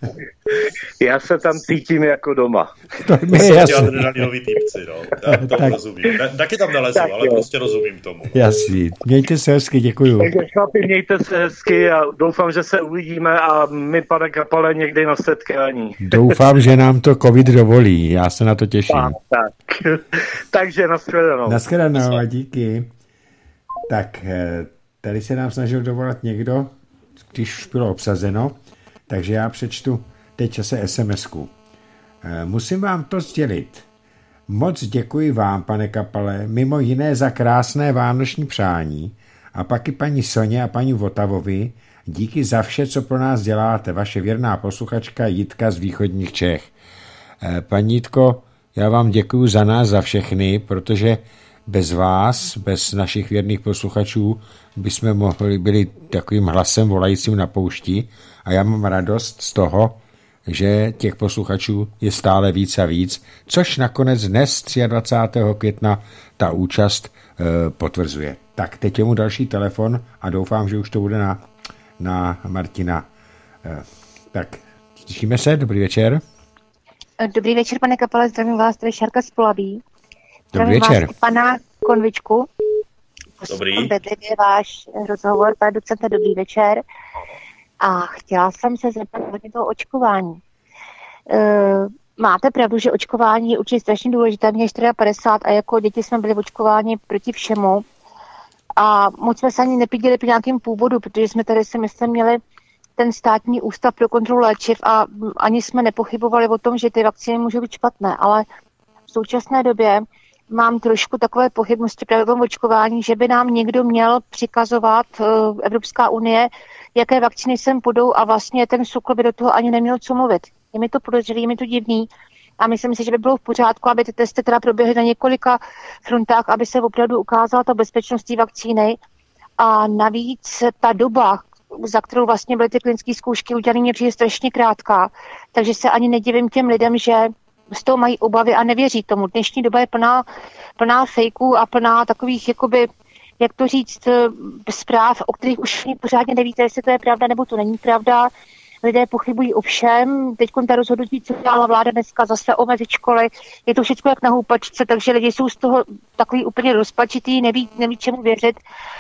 Já se tam cítím jako doma. To jsou ti adrenalinový týpci, no. Já tomu tak rozumím. Taky tam nelezu, tak ale jo. Prostě rozumím tomu. Jasný. Mějte se hezky, děkuju. Takže chlapi, mějte se hezky a doufám, že se uvidíme a my, pane Kapale, někdy na setkání. Doufám, že nám to covid dovolí. Já se na to těším. Tak, tak. Takže nashledanou. Nashledanou a díky. Tak, tady se nám snažil dovolat někdo, když už bylo obsazeno, takže já přečtu teď čase es em esku. Musím vám to sdělit. Moc děkuji vám, pane Kapale, mimo jiné za krásné vánoční přání a pak i paní Soně a paní Votavovi díky za vše, co pro nás děláte. Vaše věrná posluchačka Jitka z východních Čech. Paní Jitko, já vám děkuji za nás, za všechny, protože bez vás, bez našich věrných posluchačů, bychom mohli byli takovým hlasem volajícím na poušti a já mám radost z toho, že těch posluchačů je stále víc a víc, což nakonec dnes dvacátého třetího května ta účast e, potvrzuje. Tak teď je mu další telefon a doufám, že už to bude na, na Martina. E, tak, slyšíme se, dobrý večer. Dobrý večer, pane Kapale, zdravím vás, tady Šárka z Polaví. Dobrý večer. Vás, pana Konvičku. Dobrý. Bedlivě váš rozhovor, pane docente, dobrý večer. A chtěla jsem se zeptat hodně toho očkování. E, máte pravdu, že očkování je určitě strašně důležité, mě je padesát a jako děti jsme byli očkováni proti všemu. A moc jsme se ani nepíděli po nějakém původu, protože jsme tady si myslím měli ten státní ústav pro kontrolu léčiv a ani jsme nepochybovali o tom, že ty vakcíny můžou být špatné, ale v současné době mám trošku takové pochybnosti právě o tom očkování, že by nám někdo měl přikazovat, Evropská unie, jaké vakcíny sem půjdou a vlastně ten SÚKL by do toho ani neměl co mluvit. Je mi to podezřelý, je mi to divný a myslím si, že by bylo v pořádku, aby ty testy teda proběhly na několika frontách, aby se opravdu ukázala ta bezpečnost té vakcíny a navíc ta doba, za kterou vlastně byly ty klinické zkoušky udělané, mě přijde strašně krátká, takže se ani nedivím těm lidem, že z toho mají obavy a nevěří tomu. Dnešní doba je plná, plná fejků a plná takových, jakoby, jak to říct, zpráv, o kterých už pořádně nevíte, jestli to je pravda nebo to není pravda. Lidé pochybují o všem. Teď ta rozhodnutí, co dělala vláda dneska, zase omezit školy, je to všechno jak na houpačce, takže lidi jsou z toho takový úplně rozpačitý, neví, neví čemu věřit.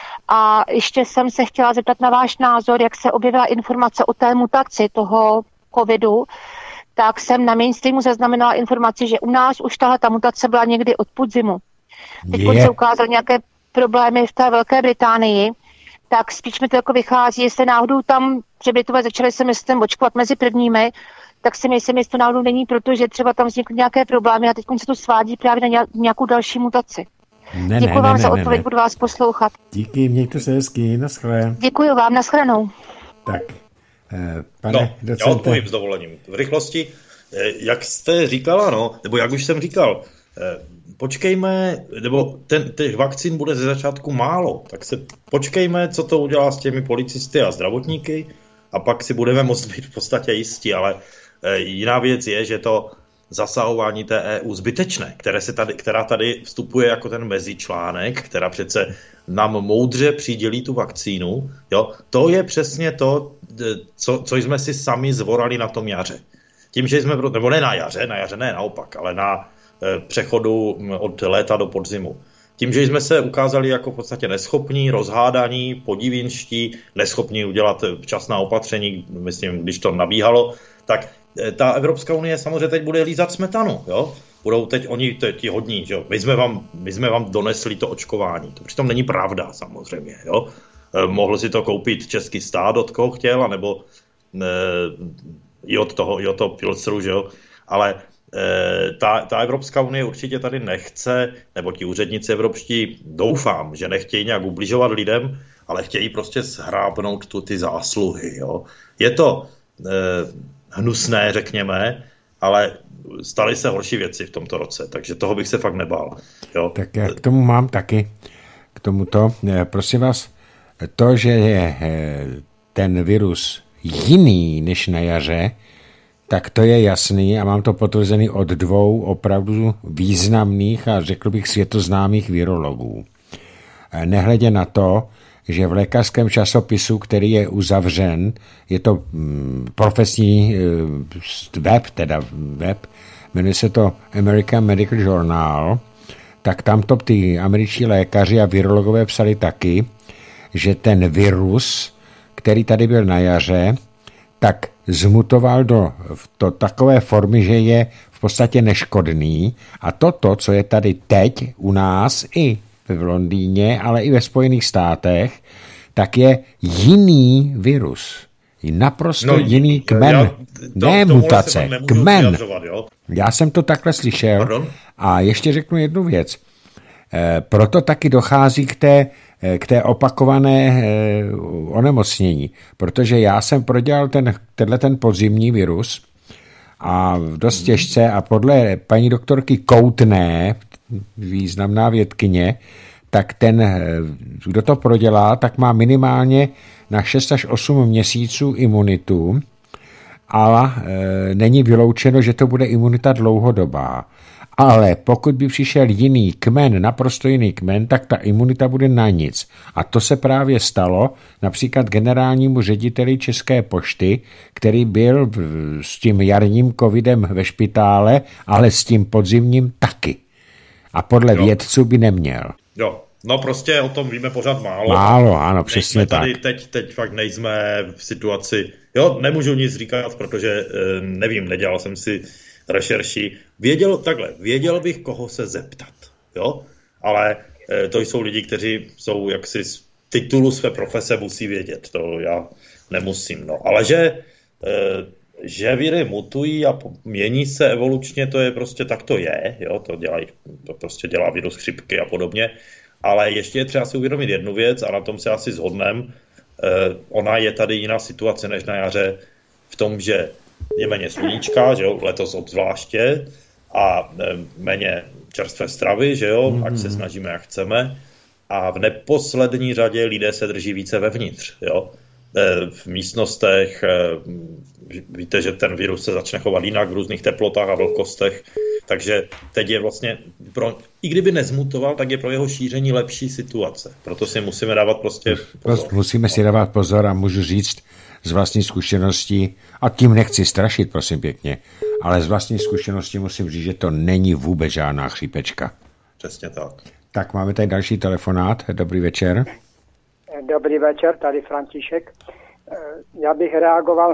A ještě jsem se chtěla zeptat na váš názor, jak se objevila informace o té mutaci toho covidu, tak jsem na mainstreamu zaznamenala informaci, že u nás už tahle ta mutace byla někdy od podzimu. Teď se ukázaly nějaké problémy v té Velké Británii, tak spíš mi to jako vychází, jestli náhodou tam, že Britové začali se myslím očkovat mezi prvními, tak si myslím, jestli to náhodou není, protože třeba tam vznikly nějaké problémy a teď se to svádí právě na nějakou další mutaci. Ne, Děkuji ne, vám ne, za ne, odpověď, ne. budu vás poslouchat. Díky, mějte se hezky, naschle. Děkuji vám, nashledanou. Tak, eh, pane no, docente. já odpovím s dovolením. V rychlosti, eh, jak jste říkala, no, nebo jak už jsem říkal, eh, počkejme, nebo ten, těch vakcín bude ze začátku málo, tak se počkejme, co to udělá s těmi policisty a zdravotníky a pak si budeme moct být v podstatě jistí, ale eh, jiná věc je, že to zasahování té E U zbytečné, které se tady, která tady vstupuje jako ten mezičlánek, která přece nám moudře přidělí tu vakcínu, jo, to je přesně to, co, co jsme si sami zvorali na tom jaře. Tím, že jsme, nebo ne na jaře, na jaře ne, naopak, ale na e, přechodu od léta do podzimu. Tím, že jsme se ukázali jako v podstatě neschopní, rozhádaní, podivínští, neschopní udělat včasná opatření, myslím, když to nabíhalo, tak ta Evropská unie samozřejmě teď bude lízat smetanu, jo? Budou teď oni ti hodní, že jo? My jsme vám, my jsme vám donesli to očkování. To přitom není pravda samozřejmě, jo? E, mohl si to koupit český stát, od koho chtěl, anebo e, i od toho, i od toho Pilsru, že jo? Ale e, ta, ta Evropská unie určitě tady nechce, nebo ti úředníci evropští, doufám, že nechtějí nějak ubližovat lidem, ale chtějí prostě shrábnout tu ty zásluhy, jo? Je to e, hnusné, řekněme, ale staly se horší věci v tomto roce, takže toho bych se fakt nebál. Jo. Tak já k tomu mám taky, k tomuto. Prosím vás, to, že je ten virus jiný než na jaře, tak to je jasný a mám to potvrzený od dvou opravdu významných a řekl bych světoznámých virologů. Nehledě na to, že v lékařském časopisu, který je uzavřen, je to profesní web, teda web, jmenuje se to American Medical Journal, tak tam to ty američtí lékaři a virologové psali taky, že ten virus, který tady byl na jaře, tak zmutoval do to takové formy, že je v podstatě neškodný a toto, co je tady teď u nás i v Londýně, ale i ve Spojených státech, tak je jiný virus. Naprosto no, jiný kmen. Já, to, ne mutace, kmen. Já jsem to takhle slyšel. Pardon? A ještě řeknu jednu věc. E, proto taky dochází k té, k té opakované e, onemocnění. Protože já jsem prodělal ten, tenhle ten podzimní virus a dost těžce a podle paní doktorky Koutné, významná vědkyně, tak ten, kdo to prodělá, tak má minimálně na šest až osm měsíců imunitu, ale e, není vyloučeno, že to bude imunita dlouhodobá. Ale pokud by přišel jiný kmen, naprosto jiný kmen, tak ta imunita bude na nic. A to se právě stalo například generálnímu řediteli České pošty, který byl s tím jarním covidem ve špitále, ale s tím podzimním taky. A podle jo. vědců by neměl. Jo, no prostě o tom víme pořád málo. Málo, ano, přesně nejsme tady tak. Teď, teď fakt nejsme v situaci, jo, nemůžu nic říkat, protože nevím, nedělal jsem si rešerši. Věděl, takhle, věděl bych, koho se zeptat, jo, ale to jsou lidi, kteří jsou jaksi z titulu své profese musí vědět, to já nemusím, no, ale že že viry mutují a mění se evolučně, to je prostě tak to je, jo, to, dělají, to prostě dělá virus chřipky a podobně, ale ještě je třeba si uvědomit jednu věc a na tom se asi shodneme, eh, ona je tady jiná situace než na jaře v tom, že je méně sluníčka, že jo, letos obzvláště, a eh, méně čerstvé stravy, že jo, mm-hmm. ať se snažíme jak chceme, a v neposlední řadě lidé se drží více vevnitř, jo. V místnostech, víte, že ten virus se začne chovat jinak v různých teplotách a vlhkostech, takže teď je vlastně, pro, i kdyby nezmutoval, tak je pro jeho šíření lepší situace. Proto si musíme dávat prostě pozor. Musíme si dávat pozor a můžu říct z vlastní zkušeností, a tím nechci strašit, prosím pěkně, ale z vlastní zkušenosti musím říct, že to není vůbec žádná chřipečka. Přesně tak. Tak máme tady další telefonát. Dobrý večer. Dobrý večer, tady František. Já bych reagoval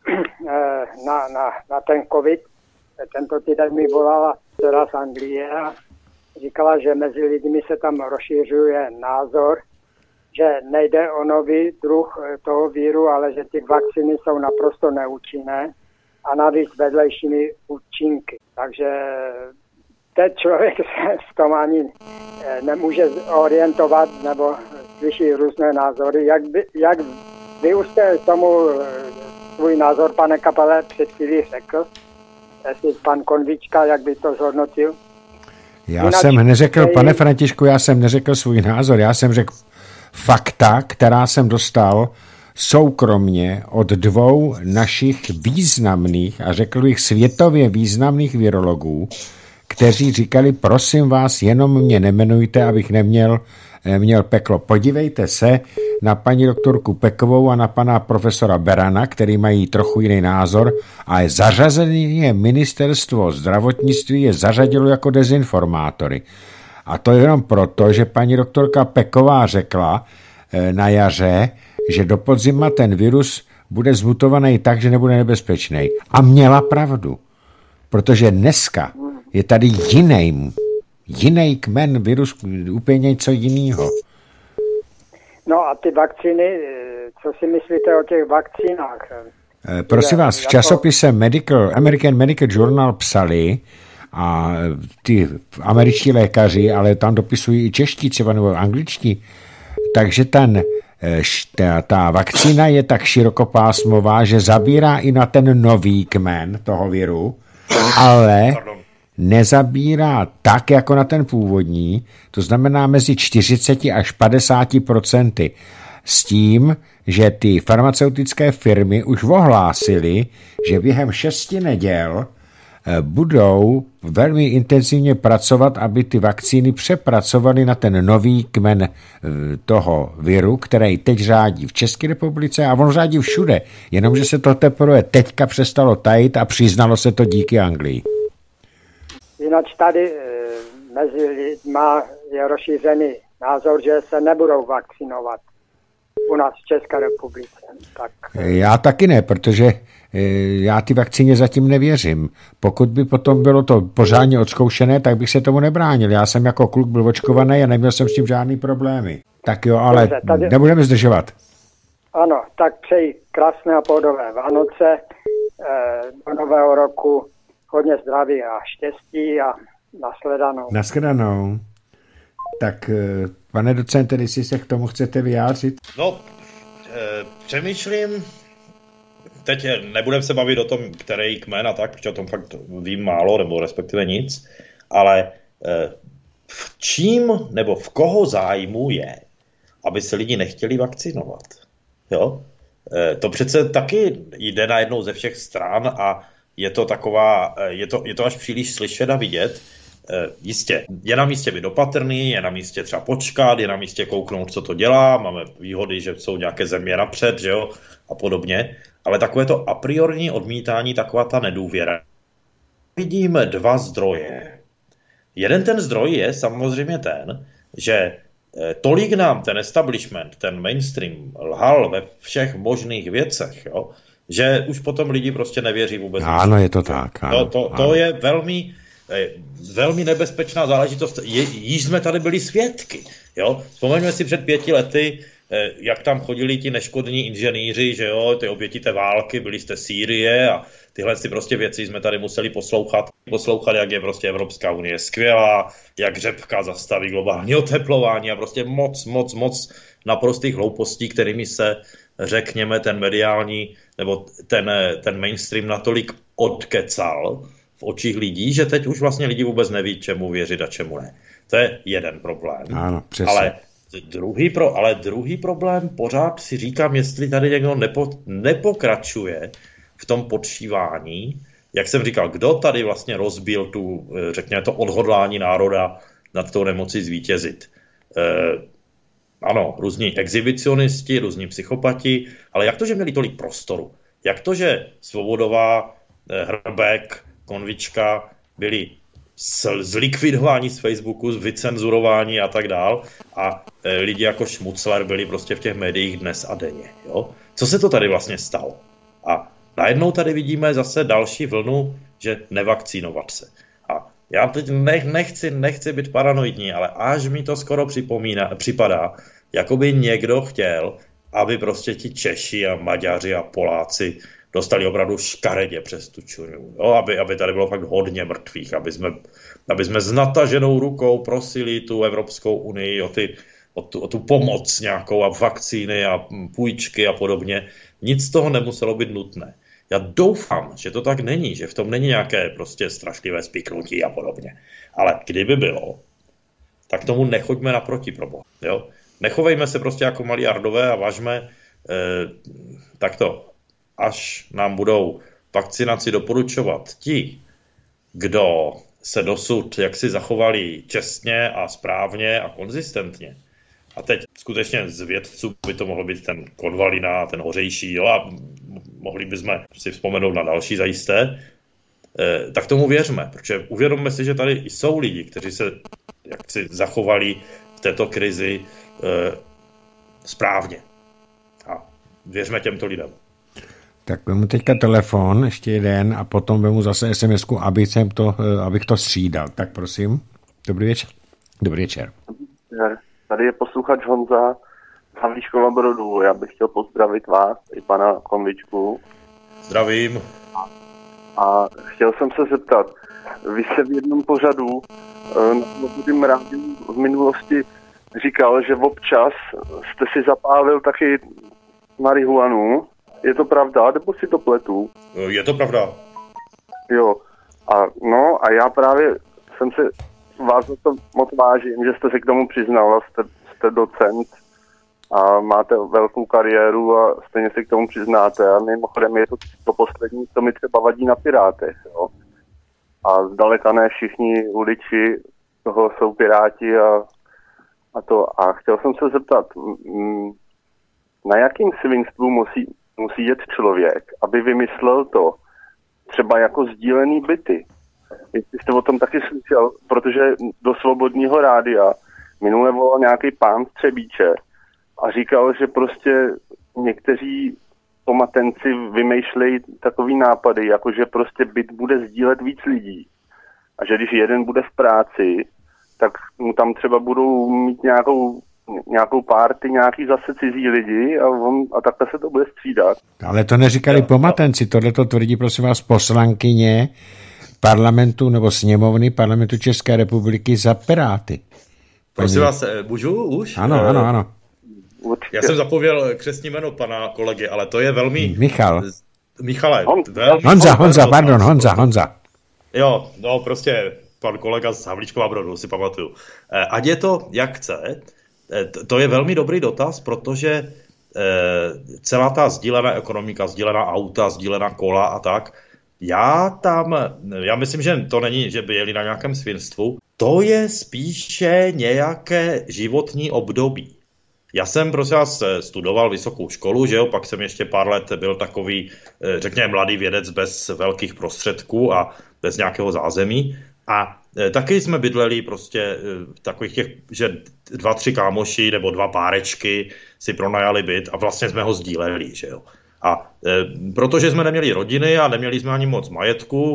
na, na, na ten covid. Tento týden mi volala dcera z Anglie a říkala, že mezi lidmi se tam rozšiřuje názor, že nejde o nový druh toho víru, ale že ty vakcíny jsou naprosto neúčinné a navíc vedlejšími účinky. Takže teď člověk se v tom ani nemůže orientovat nebo slyší různé názory. Jak, by, jak vy už jste tomu svůj názor, pane Kapale, před chvílí řekl, jestli pan Konvička, jak by to zhodnotil? Já Jinak jsem neřekl, tej... pane Františku, já jsem neřekl svůj názor, já jsem řekl fakta, která jsem dostal soukromně od dvou našich významných, a řekl bych světově významných virologů, kteří říkali, prosím vás, jenom mě nemenujte, abych neměl, neměl peklo. Podívejte se na paní doktorku Pekovou a na pana profesora Berana, který mají trochu jiný názor, a je zařazený je ministerstvo zdravotnictví je zařadilo jako dezinformátory. A to jenom proto, že paní doktorka Peková řekla na jaře, že do podzima ten virus bude zmutovaný tak, že nebude nebezpečný. A měla pravdu, protože dneska je tady jiný, jiný kmen virus, úplně něco jiného. No a ty vakcíny, co si myslíte o těch vakcínách? Prosím vás, v časopise Medical, American Medical Journal psali, a ty američtí lékaři, ale tam dopisují i čeští třeba nebo angličtí, takže ten, ta, ta vakcína je tak širokopásmová, že zabírá i na ten nový kmen toho viru, ale nezabírá tak, jako na ten původní, to znamená mezi čtyřicet až padesát procenty. S tím, že ty farmaceutické firmy už ohlásily, že během šesti neděl budou velmi intenzivně pracovat, aby ty vakcíny přepracovaly na ten nový kmen toho viru, který teď řádí v České republice, a on řádí všude, jenomže se to teprve teďka přestalo tajit a přiznalo se to díky Anglii. Jinak tady e, mezi lidma je rozšířený názor, že se nebudou vakcinovat u nás v České republice. Tak... Já taky ne, protože já ty vakcíně zatím nevěřím. Pokud by potom bylo to pořádně odzkoušené, tak bych se tomu nebránil. Já jsem jako kluk byl očkovaný a neměl jsem s tím žádný problémy. Tak jo, ale Dobře, tady... nebudeme zdržovat. Ano, tak přeji krásné a pohodové Vánoce, eh, do nového roku hodně zdraví a štěstí a nashledanou. Nashledanou. Tak, pane docente, jestli se k tomu chcete vyjádřit? No, e, přemýšlím, teď nebudeme se bavit o tom, který kmen a tak, protože o tom fakt vím málo, nebo respektive nic, ale e, v čím nebo v koho zájmu je, aby se lidi nechtěli vakcinovat. Jo? E, to přece taky jde najednou ze všech stran a je to taková, je to, je to až příliš slyšet a vidět. E, jistě, je na místě být opatrný, je na místě třeba počkat, je na místě kouknout, co to dělá, máme výhody, že jsou nějaké země napřed, že jo, a podobně, ale takové to a priorní odmítání, taková ta nedůvěra. Vidíme dva zdroje. Jeden ten zdroj je samozřejmě ten, že tolik nám ten establishment, ten mainstream lhal ve všech možných věcech, jo, že už potom lidi prostě nevěří vůbec. Ano, je to tak. Ano, to, to, to ano. je velmi, velmi nebezpečná záležitost. Je, již jsme tady byli svědky. Jo? Vzpomeňme si před pěti lety, jak tam chodili ti neškodní inženýři, že jo, ty oběti té války, byli jste Sýrie a tyhle si prostě věci jsme tady museli poslouchat, poslouchat, jak je prostě Evropská unie skvělá, jak řepka zastaví globální oteplování a prostě moc, moc, moc naprostých hloupostí, kterými se, řekněme, ten mediální nebo ten, ten mainstream natolik odkecal v očích lidí, že teď už vlastně lidi vůbec neví, čemu věřit a čemu ne. To je jeden problém. Ano, přesně. Ale druhý, pro, ale druhý problém, pořád si říkám, jestli tady někdo nepo, nepokračuje v tom podšívání, jak jsem říkal, kdo tady vlastně rozbil tu, řekněme, to odhodlání národa nad tou nemocí zvítězit. E, ano, různí exhibicionisti, různí psychopati, ale jak to, že měli tolik prostoru? Jak to, že Svobodová, Hrbek, Konvička byli zlikvidováni z Facebooku, vycenzurování a tak dál a e, lidi jako Šmucler byli prostě v těch médiích dnes a denně. Jo? Co se to tady vlastně stalo? A najednou tady vidíme zase další vlnu, že nevakcinovat se. A já teď nech, nechci, nechci být paranoidní, ale až mi to skoro připomíná, připadá, jako by někdo chtěl, aby prostě ti Češi a Maďaři a Poláci dostali opravdu škaredě přes tu čuru. Jo, aby, aby tady bylo fakt hodně mrtvých, aby jsme, aby jsme s nataženou rukou prosili tu Evropskou unii o, ty, o, tu, o tu pomoc nějakou a vakcíny a půjčky a podobně. Nic z toho nemuselo být nutné. Já doufám, že to tak není, že v tom není nějaké prostě strašlivé spiknutí a podobně. Ale kdyby bylo, tak tomu nechoďme naproti, proboha. Jo? Nechovejme se prostě jako malí Ardové a važme eh, takto. Až nám budou vakcinaci doporučovat ti, kdo se dosud jaksi zachovali čestně a správně a konzistentně. A teď skutečně z vědců by to mohl být ten Konvalina, ten Hořejší, jo, a mohli bychom si vzpomenout na další zajisté, eh, tak tomu věřme, protože uvědomme si, že tady jsou lidi, kteří se jaksi zachovali v této krizi eh, správně. A věřme těmto lidem. Tak vemu teďka telefon, ještě jeden, a potom vemu zase es em esku, aby jsem to, abych to střídal. Tak prosím. Dobrý večer. Dobrý večer. Tady je posluchač Honza z Havlíčkova Brodu. Já bych chtěl pozdravit vás i pana Konvičku. Zdravím. A, a chtěl jsem se zeptat, vy jste v jednom pořadu na Svobodném rádiu v minulosti říkal, že občas jste si zapálil taky marihuanu. Je to pravda, nebo si to pletu? Je to pravda. Jo. A no, a já právě jsem se vás za to moc vážím, že jste se k tomu přiznal a jste, jste docent a máte velkou kariéru a stejně se k tomu přiznáte. A mimochodem je to to poslední, co mi třeba vadí na Pirátech. Jo. A zdaleka ne všichni uliči toho jsou Piráti a, a to. A chtěl jsem se zeptat, m, na jakým svinstvu musí musí jet člověk, aby vymyslel to, třeba jako sdílený byty. Jestli jste o tom taky slyšel, protože do Svobodného rádia minule volal nějaký pán z Třebíče a říkal, že prostě někteří pomatenci vymýšlejí takový nápady, jako že prostě byt bude sdílet víc lidí. A že když jeden bude v práci, tak mu tam třeba budou mít nějakou nějakou párty, nějaký zase cizí lidi a, on, a takhle se to bude střídat. Ale to neříkali pomatenci, tohle to tvrdí, prosím vás, poslankyně parlamentu nebo sněmovny parlamentu České republiky za Piráty. Prosím vás, můžu už? Ano, ano, ano. Určitě. Já jsem zapověděl křestní jméno pana kolegy, ale to je velmi... Michal. Michale. Velmi... Honza, Honza, pardon, Honza, Honza. Jo, no prostě pan kolega z Havlíčkova Brodu, si pamatuju. Ať je to jak chce, to je velmi dobrý dotaz, protože celá ta sdílená ekonomika, sdílená auta, sdílená kola a tak, já tam, já myslím, že to není, že by jeli na nějakém svinstvu, to je spíše nějaké životní období. Já jsem prosím vás studoval vysokou školu, že jo, pak jsem ještě pár let byl takový, řekněme, mladý vědec bez velkých prostředků a bez nějakého zázemí. A taky jsme bydleli prostě v takových těch, že dva, tři kámoši nebo dva párečky si pronajali byt a vlastně jsme ho sdíleli, že jo. A e, protože jsme neměli rodiny a neměli jsme ani moc majetku,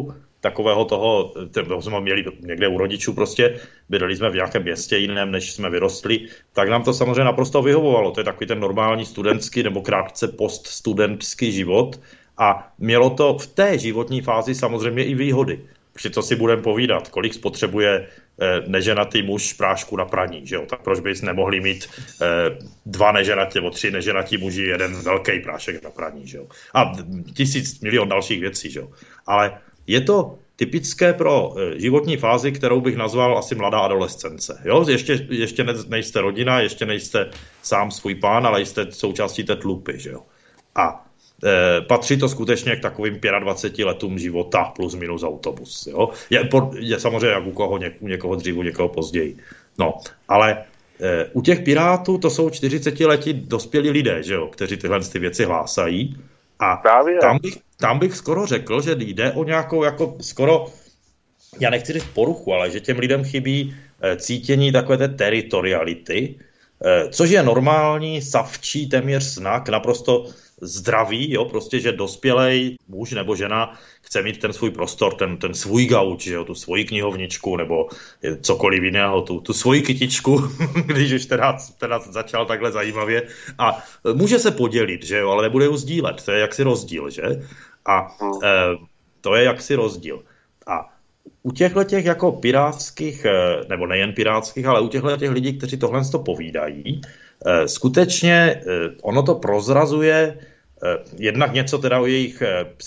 takového toho, toho jsme měli někde u rodičů prostě, bydleli jsme v nějakém městě jiném, než jsme vyrostli, tak nám to samozřejmě naprosto vyhovovalo. To je takový ten normální studentský nebo krátce poststudentský život a mělo to v té životní fázi samozřejmě i výhody. Protože co si budeme povídat, kolik spotřebuje neženatý muž prášku na praní, že jo? Tak proč bys nemohli mít eh, dva neženatí nebo tři neženatí muži, jeden velký prášek na praní, že jo? A tisíc milion dalších věcí, že jo? Ale je to typické pro eh, životní fázi, kterou bych nazval asi mladá adolescence, jo? Ještě, ještě ne, nejste rodina, ještě nejste sám svůj pán, ale jste součástí té tlupy, že jo? A E, patří to skutečně k takovým dvaceti pěti letům života plus minus autobus. Jo? Je, po, je samozřejmě jak u koho, ně, u někoho dřív, u někoho později. No, ale e, u těch pirátů to jsou čtyřicetiletí dospělí lidé, že jo? Kteří tyhle ty věci hlásají. A tam bych, tam bych skoro řekl, že jde o nějakou jako skoro, já nechci říct poruchu, ale že těm lidem chybí e, cítění takové té teritoriality, e, což je normální, savčí téměř znak, naprosto zdraví, jo, prostě, že dospělej muž nebo žena chce mít ten svůj prostor, ten, ten svůj gauč, že jo, tu svoji knihovničku nebo cokoliv jiného, tu, tu svoji kytičku, když už teda, teda začal takhle zajímavě a může se podělit, že jo, ale nebude ju sdílet, to je jaksi rozdíl, že? A e, to je jaksi rozdíl. A u těchto těch jako pirátských, nebo nejen pirátských, ale u těchto těch lidí, kteří tohle to povídají, skutečně ono to prozrazuje jednak něco teda o jejich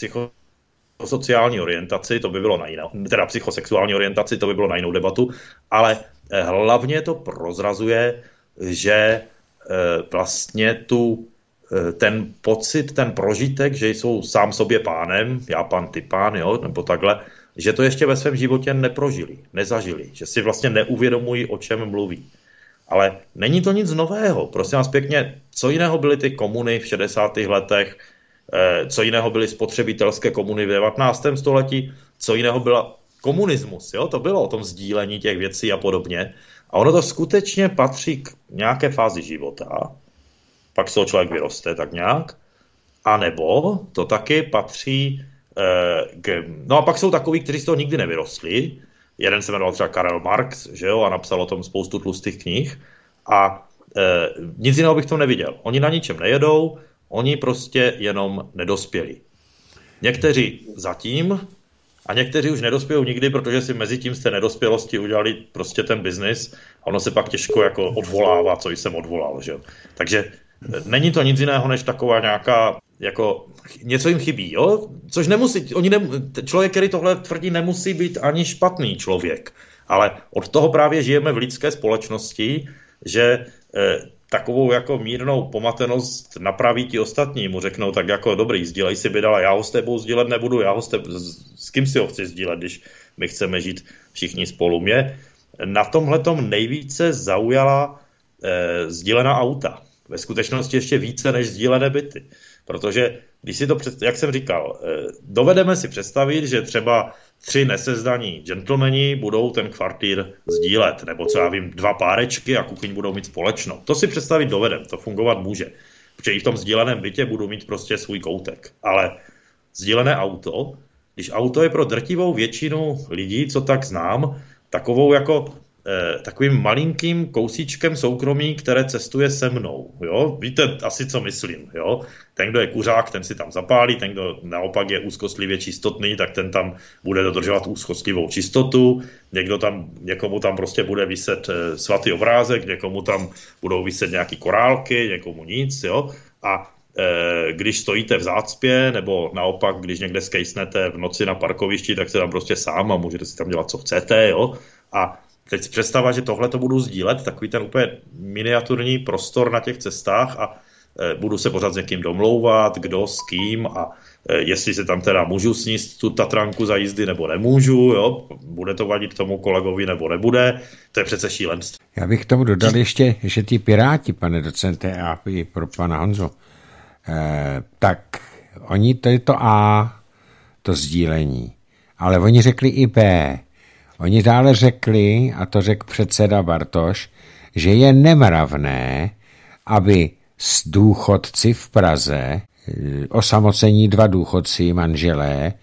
psychosociální orientaci, to by bylo na jinou, teda psychosexuální orientaci, to by bylo na jinou debatu, ale hlavně to prozrazuje, že vlastně tu, ten pocit, ten prožitek, že jsou sám sobě pánem, já pán, ty pán, jo, nebo takhle, že to ještě ve svém životě neprožili, nezažili, že si vlastně neuvědomují, o čem mluví. Ale není to nic nového. Prosím vás pěkně, co jiného byly ty komuny v šedesátých letech, co jiného byly spotřebitelské komuny v devatenáctém století, co jiného byla komunismus. Jo? To bylo o tom sdílení těch věcí a podobně. A ono to skutečně patří k nějaké fázi života, pak se člověk vyroste tak nějak, a nebo to taky patří eh, k... No a pak jsou takoví, kteří z toho nikdy nevyrostli. Jeden se jmenoval třeba Karel Marx, že jo, a napsal o tom spoustu tlustých knih. A e, nic jiného bych to neviděl. Oni na ničem nejedou, oni prostě jenom nedospěli. Někteří zatím a někteří už nedospějou nikdy, protože si mezi tím z té nedospělosti udělali prostě ten biznis a ono se pak těžko jako odvolává, co jsem odvolal, že jo. Takže e, není to nic jiného, než taková nějaká jako něco jim chybí, jo? Což nemusí, oni nem, člověk, který tohle tvrdí, nemusí být ani špatný člověk, ale od toho právě žijeme v lidské společnosti, že eh, takovou jako mírnou pomatenost napraví ti ostatní, mu řeknou tak jako dobrý, sdílej si bydal a já ho s tebou sdílet nebudu, já ho s, teb, s kým si ho chci sdílet, když my chceme žít všichni spolu. Mě na tomhletom nejvíce zaujala eh, sdílená auta. Ve skutečnosti ještě více než sdílené byty. Protože, když si to, před, jak jsem říkal, dovedeme si představit, že třeba tři nesezdaní gentlemani budou ten kvartír sdílet, nebo co já vím, dva párečky a kuchyň budou mít společnou. To si představit dovedem, to fungovat může. Protože i v tom sdíleném bytě budou mít prostě svůj koutek. Ale sdílené auto, když auto je pro drtivou většinu lidí, co tak znám, takovou jako takovým malinkým kousíčkem soukromí, které cestuje se mnou. Jo? Víte asi, co myslím. Jo? Ten, kdo je kuřák, ten si tam zapálí, ten, kdo naopak je úzkostlivě čistotný, tak ten tam bude dodržovat úzkostlivou čistotu. Někdo tam, někomu tam prostě bude viset svatý obrázek, někomu tam budou viset nějaký korálky, někomu nic. Jo? A e, když stojíte v zácpě, nebo naopak, když někde skejsnete v noci na parkovišti, tak se tam prostě sám a můžete si tam dělat, co chcete. Jo? A teď si představa, že tohle to budu sdílet, takový ten úplně miniaturní prostor na těch cestách a e, budu se pořád s někým domlouvat, kdo s kým a e, jestli se tam teda můžu sníst tu Tatranku za jízdy nebo nemůžu, jo, bude to vadit tomu kolegovi nebo nebude, to je přece šílenství. Já bych tomu dodal ještě, že ti piráti, pane docente, a i pro pana Honzu, e, tak oni, to je to A, to sdílení, ale oni řekli i B. Oni dále řekli, a to řekl předseda Bartoš, že je nemravné, aby s důchodci v Praze, osamocení dva důchodci, manželé,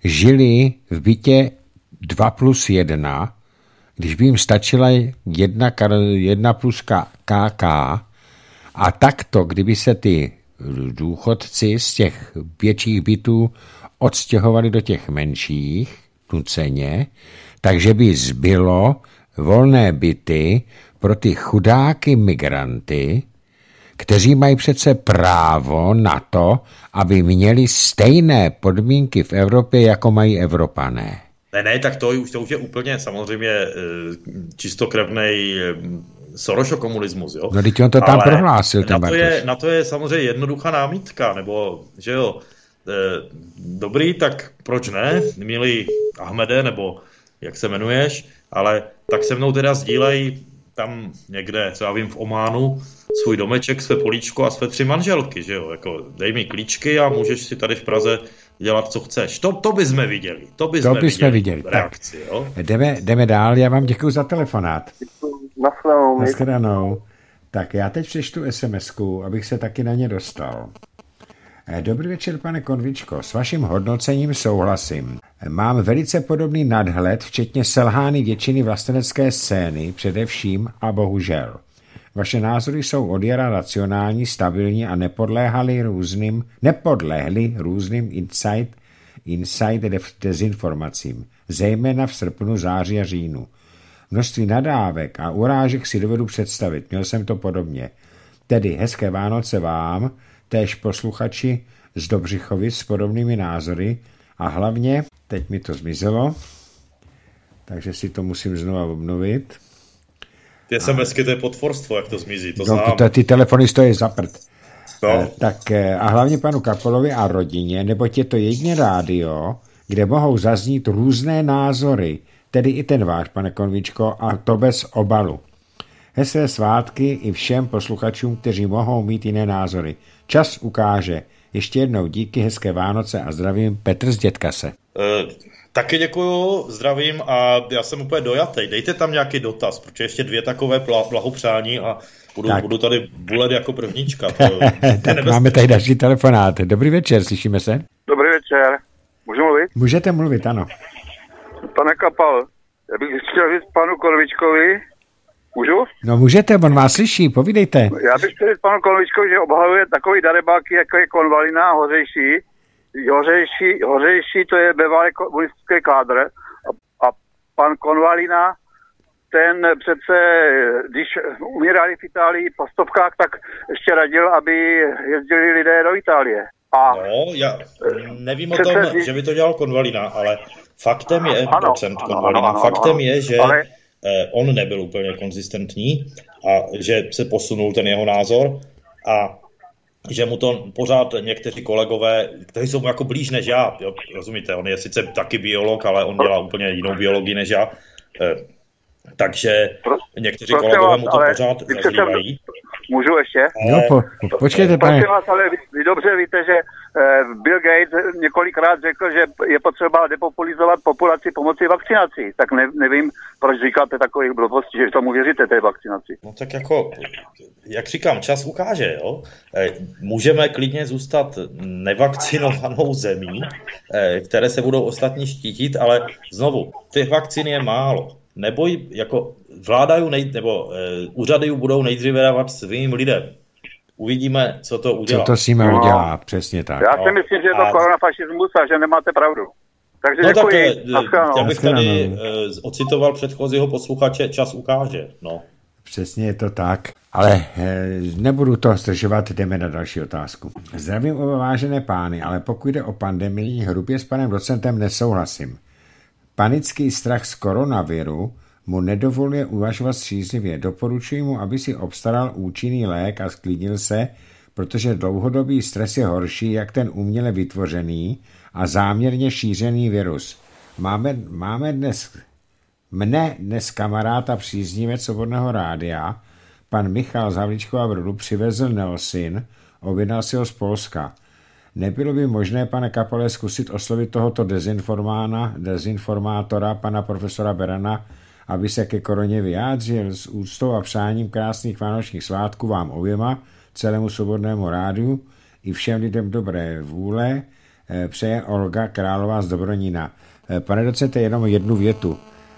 žili v bytě dva plus jedna, když by jim stačila jedna, jedna plus K K, a takto, kdyby se ty důchodci z těch větších bytů odstěhovali do těch menších, nuceně, takže by zbylo volné byty pro ty chudáky migranty, kteří mají přece právo na to, aby měli stejné podmínky v Evropě, jako mají Evropané. Ne, ne, tak to už, to už je úplně samozřejmě čistokrevnej Sorošo-komunismus, jo? No, teď on to tam ale prohlásil, ten na to, je, na to je samozřejmě jednoduchá námitka, nebo, že jo, dobrý, tak proč ne, milý Ahmede, nebo jak se jmenuješ, ale tak se mnou teda sdílej tam někde, co já vím, v Ománu, svůj domeček, své políčko a své tři manželky, že jo, jako dej mi klíčky a můžeš si tady v Praze dělat, co chceš. To, to bychom viděli, to bychom, to bychom viděli, viděli reakci, tak. Jo? Jdeme, jdeme dál, já vám děkuji za telefonát. Naschledanou. Naschledanou. Tak já teď přečtu es em esku, abych se taky na ně dostal. Dobrý večer, pane Konvičko, s vaším hodnocením souhlasím. Mám velice podobný nadhled, včetně selhány většiny vlastenecké scény, především a bohužel. Vaše názory jsou od jara racionální, stabilní a nepodléhaly různým, nepodlehly různým insight, insight dezinformacím, zejména v srpnu, září a říjnu. Množství nadávek a urážek si dovedu představit, měl jsem to podobně. Tedy hezké Vánoce vám, též posluchači z Dobřichovic s podobnými názory a hlavně, teď mi to zmizelo, takže si to musím znovu obnovit. Ty SMSky, to je potvorstvo, jak to zmizí, to no, znám. To, ty telefony stojí za prd. No. E, tak e, a hlavně panu Kapolovi a rodině, neboť je to jediné rádio, kde mohou zaznít různé názory, tedy i ten váš, pane Konvičko, a to bez obalu. Hezké svátky i všem posluchačům, kteří mohou mít jiné názory. Čas ukáže. Ještě jednou díky, hezké Vánoce a zdravím, Petr z Dětkase. E, taky děkuju, zdravím a já jsem úplně dojatý. Dejte tam nějaký dotaz, protože ještě dvě takové blahopřání a budu, budu tady bulet jako prvnička. To, tak máme tady další telefonát. Dobrý večer, slyšíme se? Dobrý večer. Můžu mluvit? Můžete mluvit, ano. Pane Kapal, já bych chtěl říct panu Konvičkovi. Můžu? No můžete, on vás slyší, povídejte. Já bych chtěl říct panu Konvičkovi, že obhajuje takový darebáky, jako je Konvalina a Hořejší. Hořejší, Hořejší to je bývalý komunistický kádr. A, a pan Konvalina, ten přece, když umírali v Itálii po stovkách, tak ještě radil, aby jezdili lidé do Itálie. A no, já nevím o tom, přece, že by to dělal Konvalina, ale faktem je, ano, docent ano, Konvalina, ano, ano, faktem ano, je, že ale on nebyl úplně konzistentní a že se posunul ten jeho názor a že mu to pořád někteří kolegové, kteří jsou mu jako blíž než já, jo, rozumíte, on je sice taky biolog, ale on dělá úplně jinou biologii než já, takže někteří Prosím kolegové vás, mu to pořád zazlívají. Můžu ještě? Jo, po, po, počkejte, pane. Prosím vás, ale vy, vy dobře víte, že eh, Bill Gates několikrát řekl, že je potřeba depopulizovat populaci pomocí vakcinací. Tak ne, nevím, proč říkáte takových blbostí, že tomu věříte, té vakcinaci. No tak jako, jak říkám, čas ukáže, jo. Eh, můžeme klidně zůstat nevakcinovanou zemí, eh, které se budou ostatní štítit, ale znovu, těch vakcín je málo. Neboj, jako vládají, nej, nebo uh, úřady budou nejdříve dávat svým lidem. Uvidíme, co to udělá. Co to s nimi no. udělá, přesně tak. Já si myslím, že je to a koronafašismus a že nemáte pravdu. Takže no děkuji. Tak, já bych tady uh, ocitoval předchozího posluchače, čas ukáže. No. Přesně je to tak, ale eh, nebudu to zdržovat, jdeme na další otázku. Zdravím oba vážené pány, ale pokud jde o pandemii, hrubě s panem docentem nesouhlasím. Panický strach z koronaviru mu nedovoluje uvažovat střízlivě. Doporučuji mu, aby si obstaral účinný lék a sklidnil se, protože dlouhodobý stres je horší, jak ten uměle vytvořený a záměrně šířený virus. Máme, máme dnes, mne dnes kamarád a příznivec Svobodného rádia, pan Michal z Havlíčkova Brodu, přivezl Nelsin, objednal si ho z Polska. Nebylo by možné, pane Kapale, zkusit oslovit tohoto dezinformána, dezinformátora, pana profesora Berana, aby se ke koroně vyjádřil s úctou a přáním krásných vánočních svátků vám oběma, celému Svobodnému rádiu i všem lidem dobré vůle, Přeje Olga Králová z Dobronína. Pane docente, jenom jednu větu.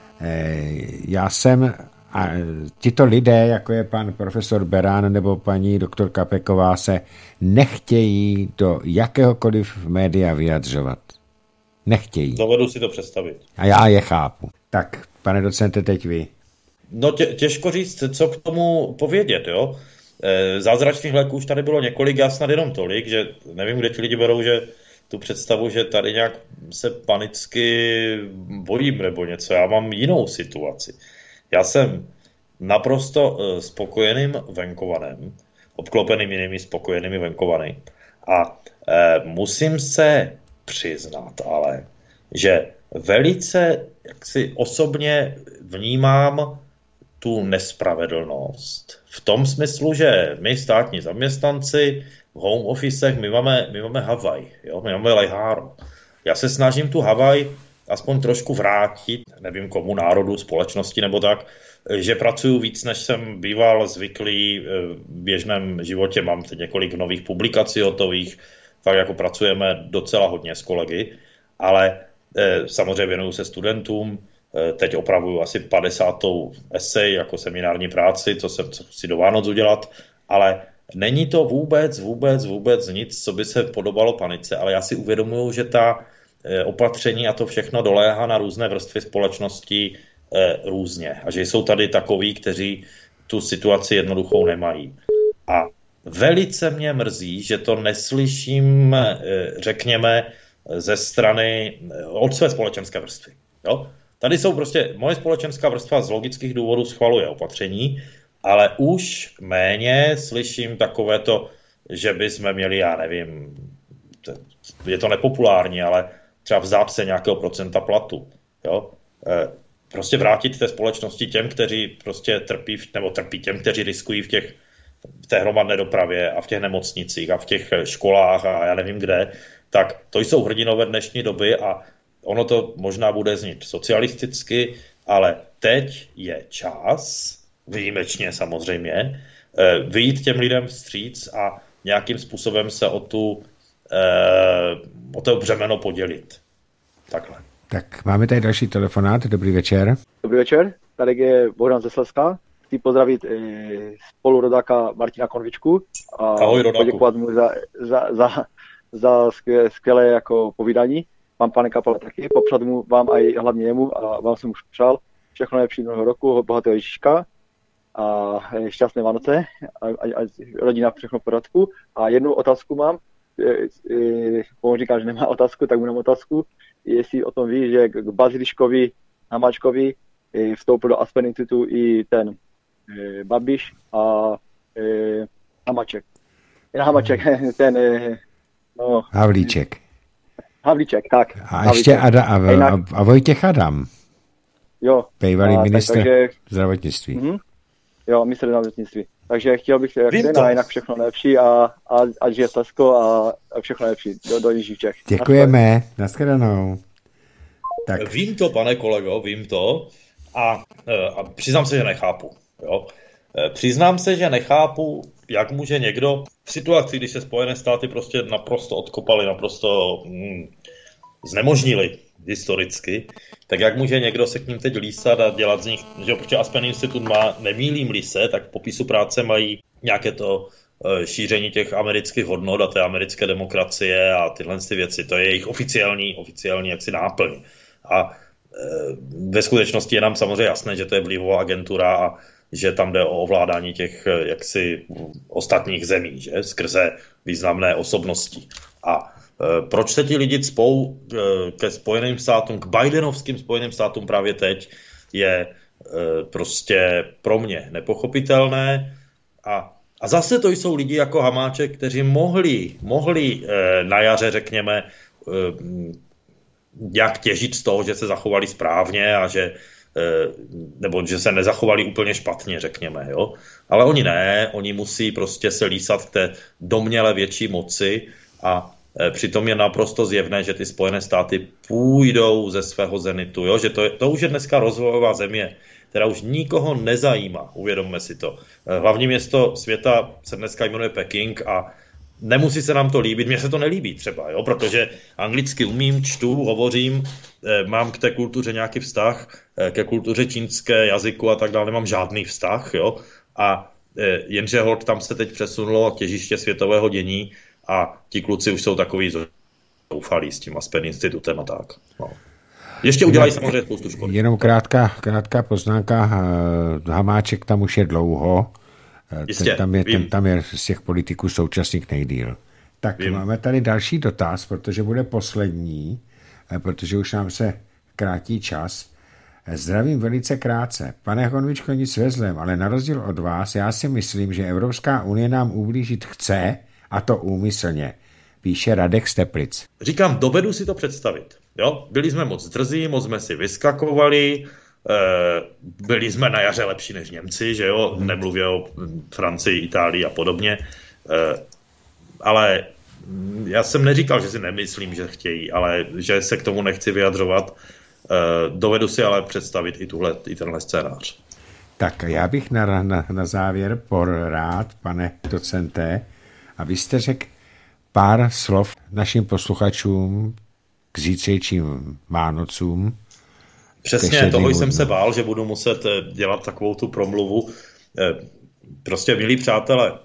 Já jsem, a tito lidé, jako je pan profesor Beran nebo paní doktorka Peková, se nechtějí do jakéhokoliv média vyjadřovat. Nechtějí. Dovedu si to představit. A já je chápu. Tak, pane docente, teď vy. No tě, těžko říct, co k tomu povědět, jo. Zázračných léků už tady bylo několik, já snad jenom tolik, že nevím, kde ti lidi berou, že tu představu, že tady nějak se panicky bojím nebo něco. Já mám jinou situaci. Já jsem naprosto spokojeným venkovaným, obklopeným jinými spokojenými venkovaným. A e, musím se přiznat ale, že velice jaksi osobně vnímám tu nespravedlnost. V tom smyslu, že my státní zaměstnanci v home officech, my máme, my máme Havaj, jo? My máme Lejháro. Já se snažím tu Havaj aspoň trošku vrátit, nevím komu, národu, společnosti nebo tak, že pracuju víc, než jsem býval zvyklý v běžném životě. Mám teď několik nových publikací hotových, tak jako pracujeme docela hodně s kolegy, ale eh, samozřejmě věnuju se studentům, eh, teď opravuju asi padesátou esej jako seminární práci, co jsem co si do Vánoc udělat, ale není to vůbec, vůbec, vůbec nic, co by se podobalo panice, ale já si uvědomuju, že ta eh, opatření a to všechno doléhá na různé vrstvy společnosti eh, různě a že jsou tady takoví, kteří tu situaci jednoduchou nemají. A velice mě mrzí, že to neslyším, řekněme, ze strany od své společenské vrstvy. Jo? Tady jsou prostě, moje společenská vrstva z logických důvodů schvaluje opatření, ale už méně slyším takovéto, že bychom měli, já nevím, je to nepopulární, ale třeba vzdát se nějakého procenta platu. Jo? Prostě vrátit té společnosti těm, kteří prostě trpí, nebo trpí těm, kteří riskují v těch v té hromadné dopravě a v těch nemocnicích a v těch školách a já nevím kde, tak to jsou hrdinové dnešní doby a ono to možná bude znít socialisticky, ale teď je čas, výjimečně samozřejmě, vyjít těm lidem vstříc a nějakým způsobem se o, tu, o to břemeno podělit. Takhle. Tak máme tady další telefonát. Dobrý večer. Dobrý večer, tady je Bohdan ze Slezska. Chci pozdravit e, spolurodáka Martina Konvičku a Ahoj, poděkovat mu za, za, za, za skvělé, skvělé jako povídání. Mám pane Kapala taky, popřát mu vám a hlavně jemu a vám jsem už přál všechno nejlepší nového roku, bohatého Ježíška a šťastné Vánoce a, a, a rodina všechno v pořádku. A jednu otázku mám, e, e, on říká, že nemá otázku, tak mu mám otázku, jestli o tom ví, že k Baziliškovi Hamáčkovi e, vstoupil do Aspen Institutu i ten e, Babiš a e, Hamáček. Jen Hamáček, ten e, no, Havlíček. Havlíček, tak. A Havlíček. Ještě Ada, a, a, a Vojtěch Adam. Jo. Bývalý ministr tak, takže, zdravotnictví. Mm, jo, ministr zdravotnictví. Takže chtěl bych jak ten a jinak všechno nejlepší a, a, a žije Slezsko a, a všechno nejlepší do, do Jižních Čech. Děkujeme, nashledanou. Tak. Vím to, pane kolego, vím to a, a přiznám se, že nechápu. Jo? Přiznám se, že nechápu, jak může někdo v situaci, když se Spojené státy prostě naprosto odkopali, naprosto hm, znemožnili historicky, tak jak může někdo se k ním teď lísat a dělat z nich, že protože Aspen Institut má, nemýlím-li se, tak v popisu práce mají nějaké to šíření těch amerických hodnot a té americké demokracie a tyhle ty věci. To je jejich oficiální, oficiální jaksi náplň. A e, ve skutečnosti je nám samozřejmě jasné, že to je vlivová agentura a že tam jde o ovládání těch jaksi ostatních zemí, že? Skrze významné osobnosti. A e, proč se ti lidi cpou e, ke Spojeným státům, k Bidenovským Spojeným státům právě teď, je e, prostě pro mě nepochopitelné. A, a zase to jsou lidi jako Hamáček, kteří mohli, mohli e, na jaře, řekněme, e, jak těžit z toho, že se zachovali správně a že nebo že se nezachovali úplně špatně, řekněme, jo. Ale oni ne, oni musí prostě se lísat k té domněle větší moci a přitom je naprosto zjevné, že ty Spojené státy půjdou ze svého zenitu, jo, že to, je, to už je dneska rozvojová země, která už nikoho nezajímá, uvědomme si to. Hlavní město světa se dneska jmenuje Peking a nemusí se nám to líbit, mně se to nelíbí třeba, jo, protože anglicky umím, čtu, hovořím, eh, mám k té kultuře nějaký vztah, eh, ke kultuře čínské, jazyku a tak dále, nemám žádný vztah, jo, a eh, jenže holt tam se teď přesunulo těžiště světového dění a ti kluci už jsou takový zoufalí s tím Aspen institutem a tak, no. Ještě udělají samozřejmě spoustu škody. Jenom krátká, krátká poznámka, Hamáček tam už je dlouho, Jistě, ten, tam je, vím. ten tam je z těch politiků současných nejdýl. Tak Vím. máme tady další dotaz, protože bude poslední, protože už nám se krátí čas. Zdravím velice krátce. Pane Konvičko, nic ve zlém, ale na rozdíl od vás, já si myslím, že Evropská unie nám ublížit chce, a to úmyslně, píše Radek z Teplic. Říkám, dovedu si to představit. Jo? Byli jsme moc drzí, moc jsme si vyskakovali, byli jsme na jaře lepší než Němci, že jo, nemluvě o Francii, Itálii a podobně, ale já jsem neříkal, že si nemyslím, že chtějí, ale že se k tomu nechci vyjadřovat, dovedu si ale představit i, tuhle, i tenhle scénář. Tak já bych na, na, na závěr porád, pane docente, abyste řekl pár slov našim posluchačům k zítřejším Vánocům. Přesně, toho jsem se bál, že budu muset dělat takovou tu promluvu. Prostě, milí přátelé,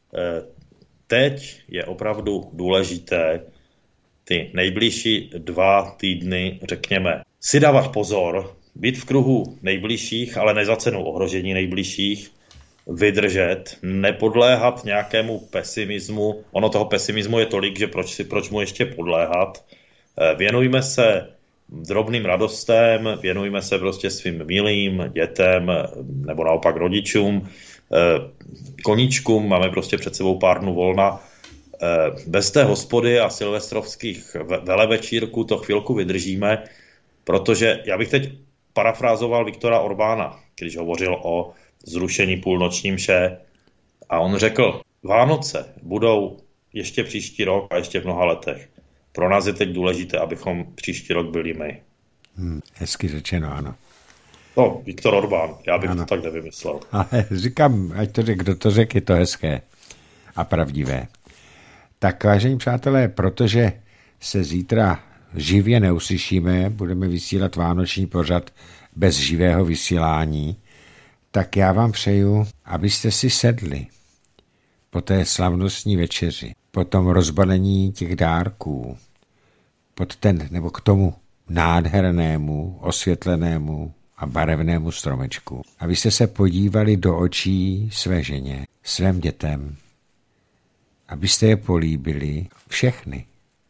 teď je opravdu důležité ty nejbližší dva týdny, řekněme, si dávat pozor, být v kruhu nejbližších, ale ne za cenu ohrožení nejbližších, vydržet, nepodléhat nějakému pesimismu. Ono toho pesimismu je tolik, že proč, si, proč mu ještě podléhat. Věnujme se drobným radostem, věnujme se prostě svým milým, dětem nebo naopak rodičům, koníčkům, máme prostě před sebou pár dnů volna. Bez té hospody a silvestrovských velevečírků to chvilku vydržíme, protože já bych teď parafrázoval Viktora Orbána, když hovořil o zrušení půlnoční mše a on řekl, Vánoce budou ještě příští rok a ještě v mnoha letech. Pro nás je teď důležité, abychom příští rok byli my. Hmm, hezky řečeno, ano. No, Viktor Orbán, já bych ano. to tak nevymyslel. Ale říkám, ať to řek, kdo to řekl, je to hezké a pravdivé. Tak, vážení přátelé, protože se zítra živě neuslyšíme, budeme vysílat vánoční pořad bez živého vysílání, tak já vám přeju, abyste si sedli po té slavnostní večeři, po tom rozbalení těch dárků, pod ten, nebo k tomu nádhernému, osvětlenému a barevnému stromečku. Abyste se podívali do očí své ženě, svým dětem, abyste je políbili všechny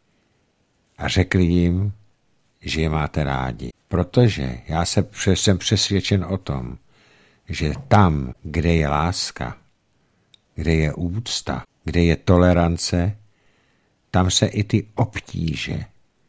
a řekli jim, že je máte rádi. Protože já se, jsem přesvědčen o tom, že tam, kde je láska, kde je úcta, kde je tolerance, tam se i ty obtíže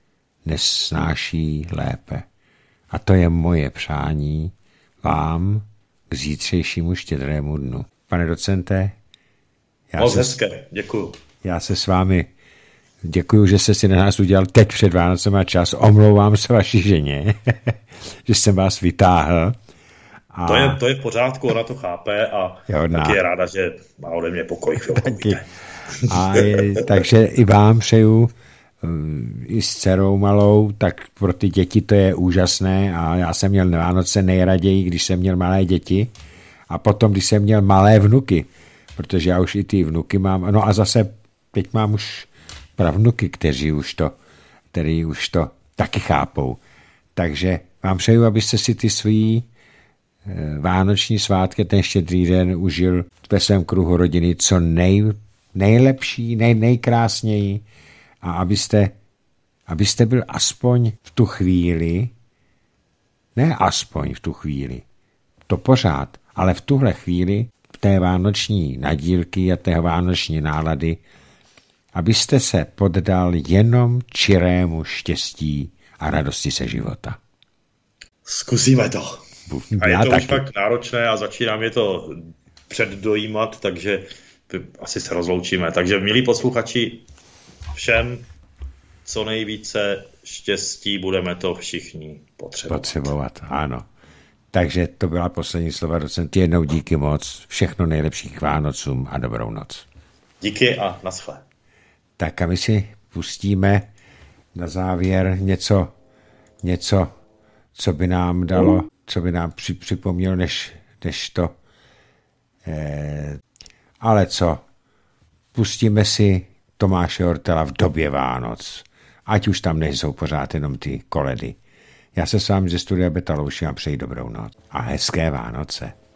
nesnáší lépe. A to je moje přání vám k zítřejšímu štědrému dnu. Pane docente, já Moc se, hezké, děkuju. Já se s vámi děkuju, že jste si na nás udělal teď před Vánocema čas. Omlouvám se vaší ženě, že jsem vás vytáhl. A... To, je, to je v pořádku, ona to chápe a jo, taky je ráda, že má ode mě pokoj. Taky. A je, takže i vám přeju i s dcerou malou, tak pro ty děti to je úžasné a já jsem měl na Vánoce nejraději, když jsem měl malé děti a potom, když jsem měl malé vnuky, protože já už i ty vnuky mám, no a zase teď mám už pravnuky, kteří už to, kteří už to taky chápou. Takže vám přeju, abyste si ty svý vánoční svátky, ten štědrý den užil ve svém kruhu rodiny co nej, nejlepší, nej, nejkrásněji a abyste, abyste byl aspoň v tu chvíli, ne aspoň v tu chvíli, to pořád, ale v tuhle chvíli té vánoční nadílky a té vánoční nálady, abyste se poddal jenom čirému štěstí a radosti se života. Zkusíme to. A je to taky. už fakt náročné a začíná mě to předdojímat, takže asi se rozloučíme. Takže milí posluchači, všem co nejvíce štěstí, budeme to všichni potřebovat. Potřebovat, ano. Takže to byla poslední slova docent. Jednou díky moc, všechno nejlepší k Vánocům a dobrou noc. Díky a naschle. Tak a my si pustíme na závěr něco, něco co by nám dalo, co by nám při, připomnělo, než, než to. Eh, ale co? Pustíme si Tomáše Ortela v době Vánoc. Ať už tam nejsou pořád jenom ty koledy. Já se s vámi ze studia Beta loučím a přeji dobrou noc. A hezké Vánoce.